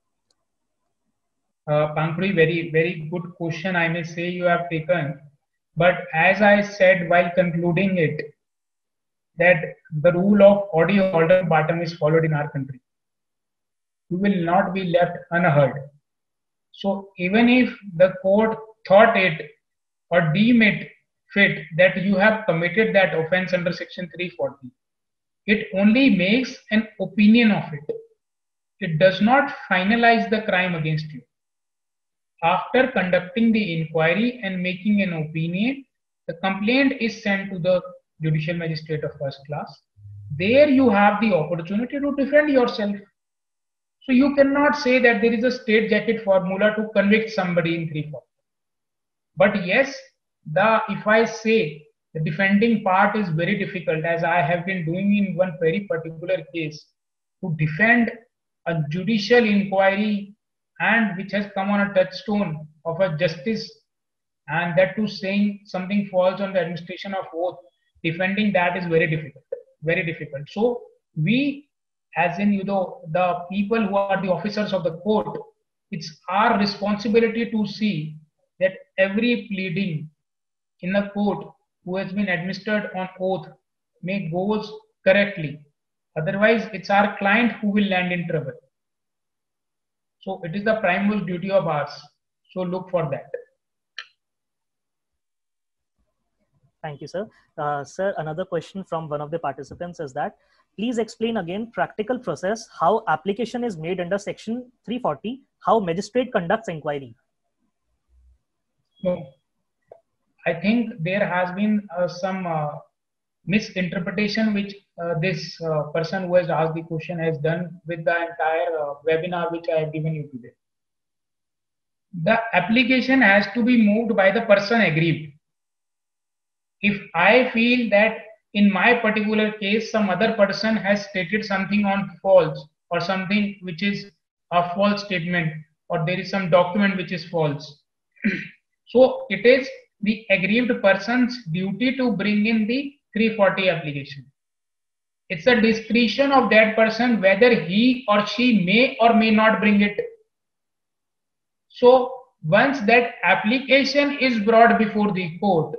Pankhodi, very, very good question, I may say, you have taken. But as I said while concluding it, that the rule of audio order bottom is followed in our country. You will not be left unheard. So even if the court thought it or deem it fit that you have committed that offense under section 340, it only makes an opinion of it. It does not finalize the crime against you. After conducting the inquiry and making an opinion, the complaint is sent to the judicial magistrate of first class. There you have the opportunity to defend yourself. So you cannot say that there is a straitjacket formula to convict somebody in 340. But yes, if I say the defending part is very difficult, as I have been doing in one very particular case, to defend a judicial inquiry and which has come on a touchstone of a justice, and that too saying something false on the administration of oath, defending that is very difficult, very difficult. So we, as in the people who are the officers of the court, it's our responsibility to see that every pleading in the court who has been administered on oath may goes correctly. Otherwise, it's our client who will land in trouble. So it is the primary duty of ours. So look for that. Thank you, sir. Sir, another question from one of the participants is that, please explain again practical process, how application is made under section 340, how magistrate conducts inquiry. No, I think there has been some misinterpretation which this person who has asked the question has done with the entire webinar which I have given you today. The application has to be moved by the person aggrieved. If I feel that in my particular case some other person has stated something on false, or something which is a false statement, or there is some document which is false, so it is the aggrieved person's duty to bring in the 340 application. It's a discretion of that person whether he or she may or may not bring it. So once that application is brought before the court,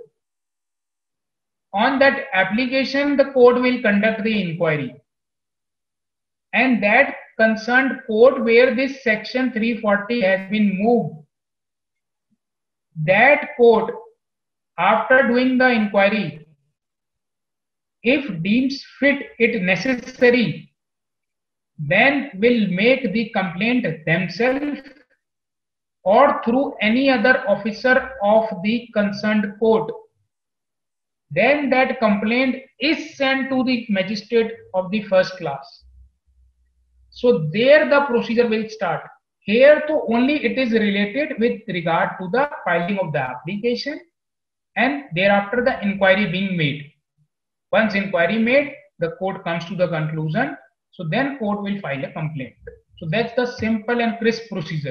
on that application the court will conduct the inquiry, and that concerned court where this section 340 has been moved, that court after doing the inquiry, if deems fit it necessary, then will make the complaint themselves or through any other officer of the concerned court. Then that complaint is sent to the magistrate of the first class. So there the procedure will start. Here to only it is related with regard to the filing of the application and thereafter the inquiry being made. Once inquiry made, the court comes to the conclusion. So then court will file a complaint. So that's the simple and crisp procedure.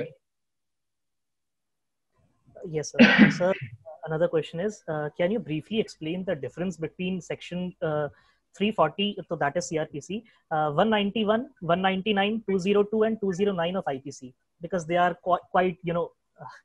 Yes, sir. Sir, another question is, can you briefly explain the difference between section 340, so that is CRPC, 191, 199, 202 and 209 of IPC? Because they are quite, you know.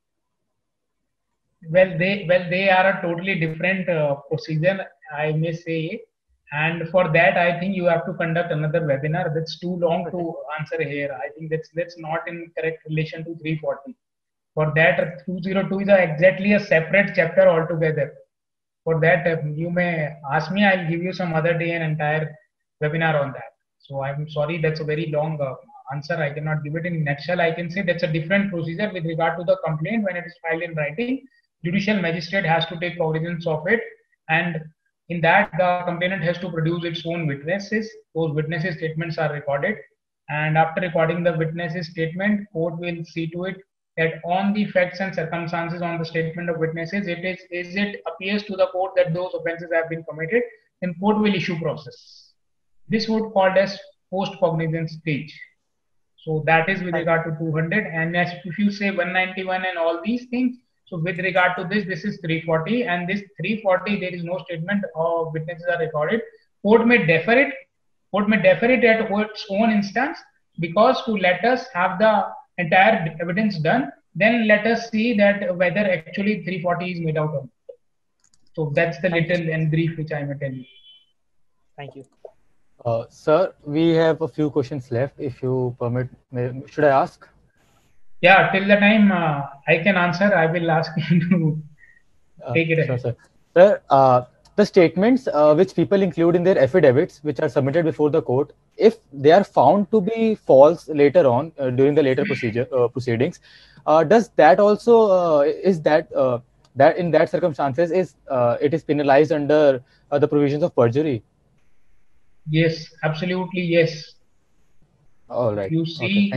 Well, they are a totally different procedure, I may say. And for that, I think you have to conduct another webinar. That's too long to answer here. I think that's not in correct relation to 340. For that, 202 is exactly a separate chapter altogether. For that, you may ask me, I'll give you some other day an entire webinar on that. So I'm sorry, that's a very long answer. I cannot give it in a nutshell. I can say that's a different procedure with regard to the complaint. When it is filed in writing, judicial magistrate has to take cognizance of it, and in that the complainant has to produce its own witnesses. Those witnesses' statements are recorded, and after recording the witnesses' statement, court will see to it that on the facts and circumstances on the statement of witnesses, it appears to the court that those offences have been committed, then court will issue process. This would called as post cognizance stage. So that is with regard to 200, and as if you say 191 and all these things, so with regard to this is 340, and this 340 there is no statement of witnesses are recorded. Court may defer it. Court may defer it at its own instance, because to let us have the entire evidence done, then let us see that whether actually 340 is made out of it. So that's the little and brief which I may tell you. Thank you. Sir, we have a few questions left. If you permit, should I ask? Yeah, till the time I can answer, I will ask you to take it ahead. Sure, sir. Sir, the statements which people include in their affidavits, which are submitted before the court, if they are found to be false later on during the later proceedings, does that also is that that in that circumstances is it is penalized under the provisions of perjury? Yes, absolutely yes. All right. If you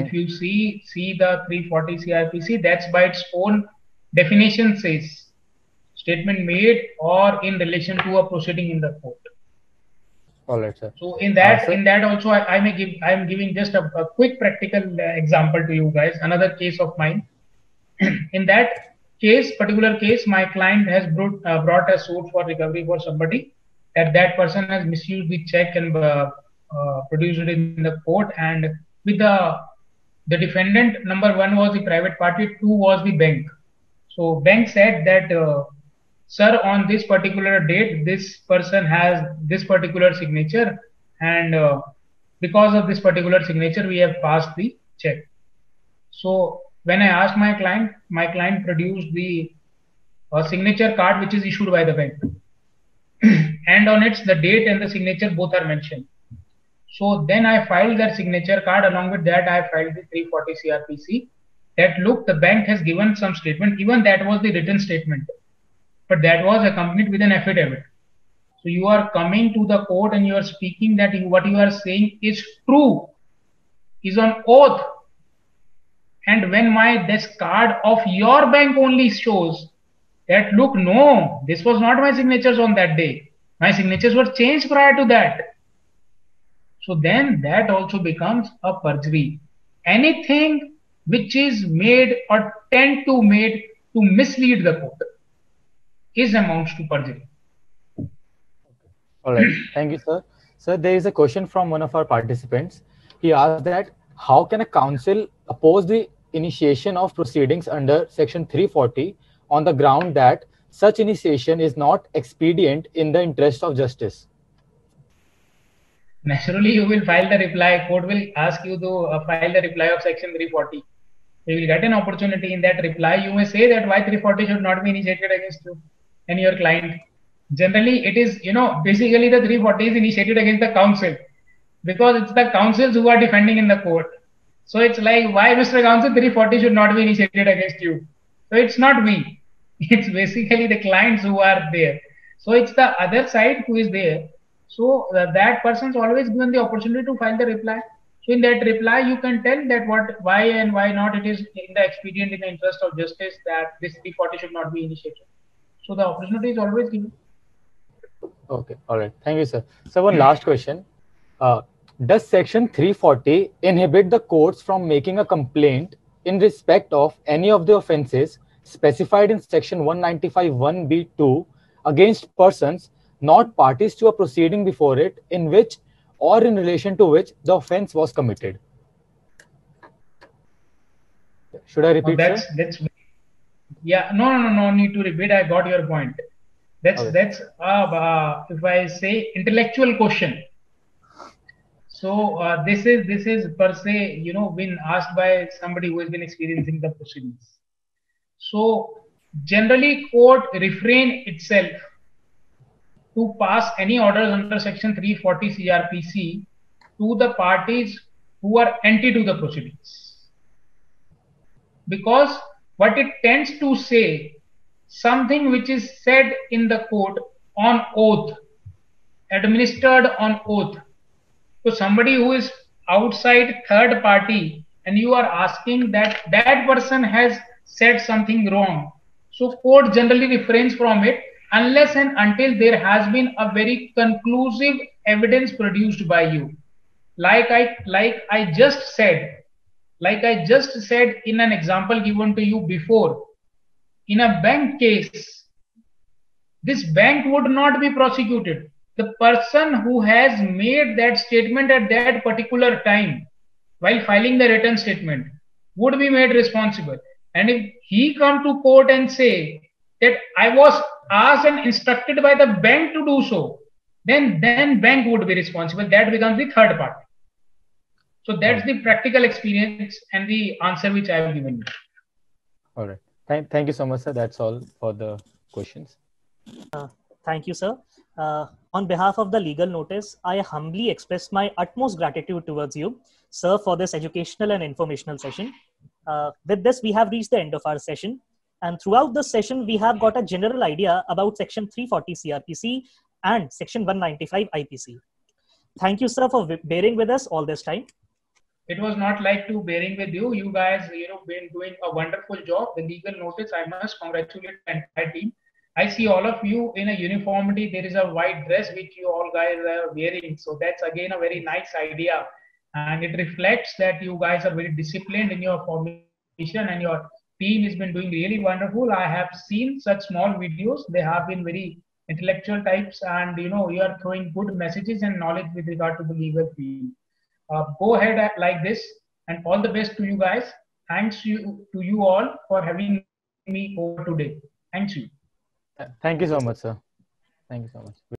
see the 340 CRPC, that's by its own definition says statement made or in relation to a proceeding in the court. All right, sir. So in that also I am giving just a quick practical example to you guys. Another case of mine. In that particular case, my client has brought a suit for recovery for somebody, that person has misused the check and produced it in the court, and with the defendant, number one was the private party, two was the bank. So bank said that sir, on this particular date, this person has this particular signature, and because of this particular signature, we have passed the check. So when I asked my client produced the signature card which is issued by the bank, and on it the date and the signature both are mentioned. So then I filed that signature card. Along with that, I filed the 340 CRPC. That look, the bank has given some statement. Even that was the written statement, but that was accompanied with an affidavit. So you are coming to the court and you are speaking that what you are saying is true, is on oath. And when this card of your bank only shows that, look, no, this was not my signatures on that day. My signatures were changed prior to that. So then that also becomes a perjury. Anything which is made or tend to made to mislead the court is amounts to perjury. All right. Thank you, sir. Sir, there is a question from one of our participants. He asked that how can a counsel oppose the initiation of proceedings under Section 340 on the ground that such initiation is not expedient in the interest of justice? Naturally, you will file the reply. Court will ask you to file the reply of Section 340. You will get an opportunity in that reply. You may say that why 340 should not be initiated against you. and your client. Generally, it is, basically the 340 is initiated against the counsel, because it's the counsels who are defending in the court. So it's like, why, Mr. Counsel, 340 should not be initiated against you? So it's not we. It's basically the clients who are there. So it's the other side who is there. So that person is always given the opportunity to file the reply. So in that reply, you can tell that why and why not it is in the expedient, in the interest of justice, that this 340 should not be initiated. So the opportunity is always given. Okay, all right. Thank you, sir. So one last question. Does Section 340 inhibit the courts from making a complaint in respect of any of the offences specified in Section 195(1)(b)(2) against persons not parties to a proceeding before it, in which or in relation to which the offence was committed? Should I repeat, sir? That's yeah, no need to repeat. I got your point. That's if I say intellectual question. So this is per se, been asked by somebody who has been experiencing the proceedings. So generally, court refrain itself to pass any orders under Section 340 CRPC to the parties who are anti to the proceedings, because what it tends to say, something which is said in the court on oath, administered on oath. So somebody who is outside third party, and you are asking that that person has said something wrong. So court generally refrains from it unless and until there has been a very conclusive evidence produced by you. Like I just said in an example given to you before, in a bank case, this bank would not be prosecuted. The person who has made that statement at that particular time while filing the written statement would be made responsible. And if he come to court and say that I was asked and instructed by the bank to do so, then bank would be responsible. That becomes the third party. So that's the practical experience and the answer which I have given you. All right. Thank you so much, sir. That's all for the questions. Thank you, sir. On behalf of the legal notice, I humbly express my utmost gratitude towards you, sir, for this educational and informational session. With this, we have reached the end of our session. And throughout this session, we have got a general idea about Section 340 CRPC and Section 195 IPC. Thank you, sir, for bearing with us all this time. It was not like to bearing with you. You guys, been doing a wonderful job. The legal notice, I must congratulate the entire team. I see all of you in a uniformity. There is a white dress which you all guys are wearing. So that's again a very nice idea. And it reflects that you guys are very disciplined in your formation, and your team has been doing really wonderful. I have seen such small videos. They have been very intellectual types, and you are throwing good messages and knowledge with regard to the legal field. Go ahead like this, and all the best to you guys. Thanks to you all for having me over today. Thank you. Thank you so much, sir. Thank you so much.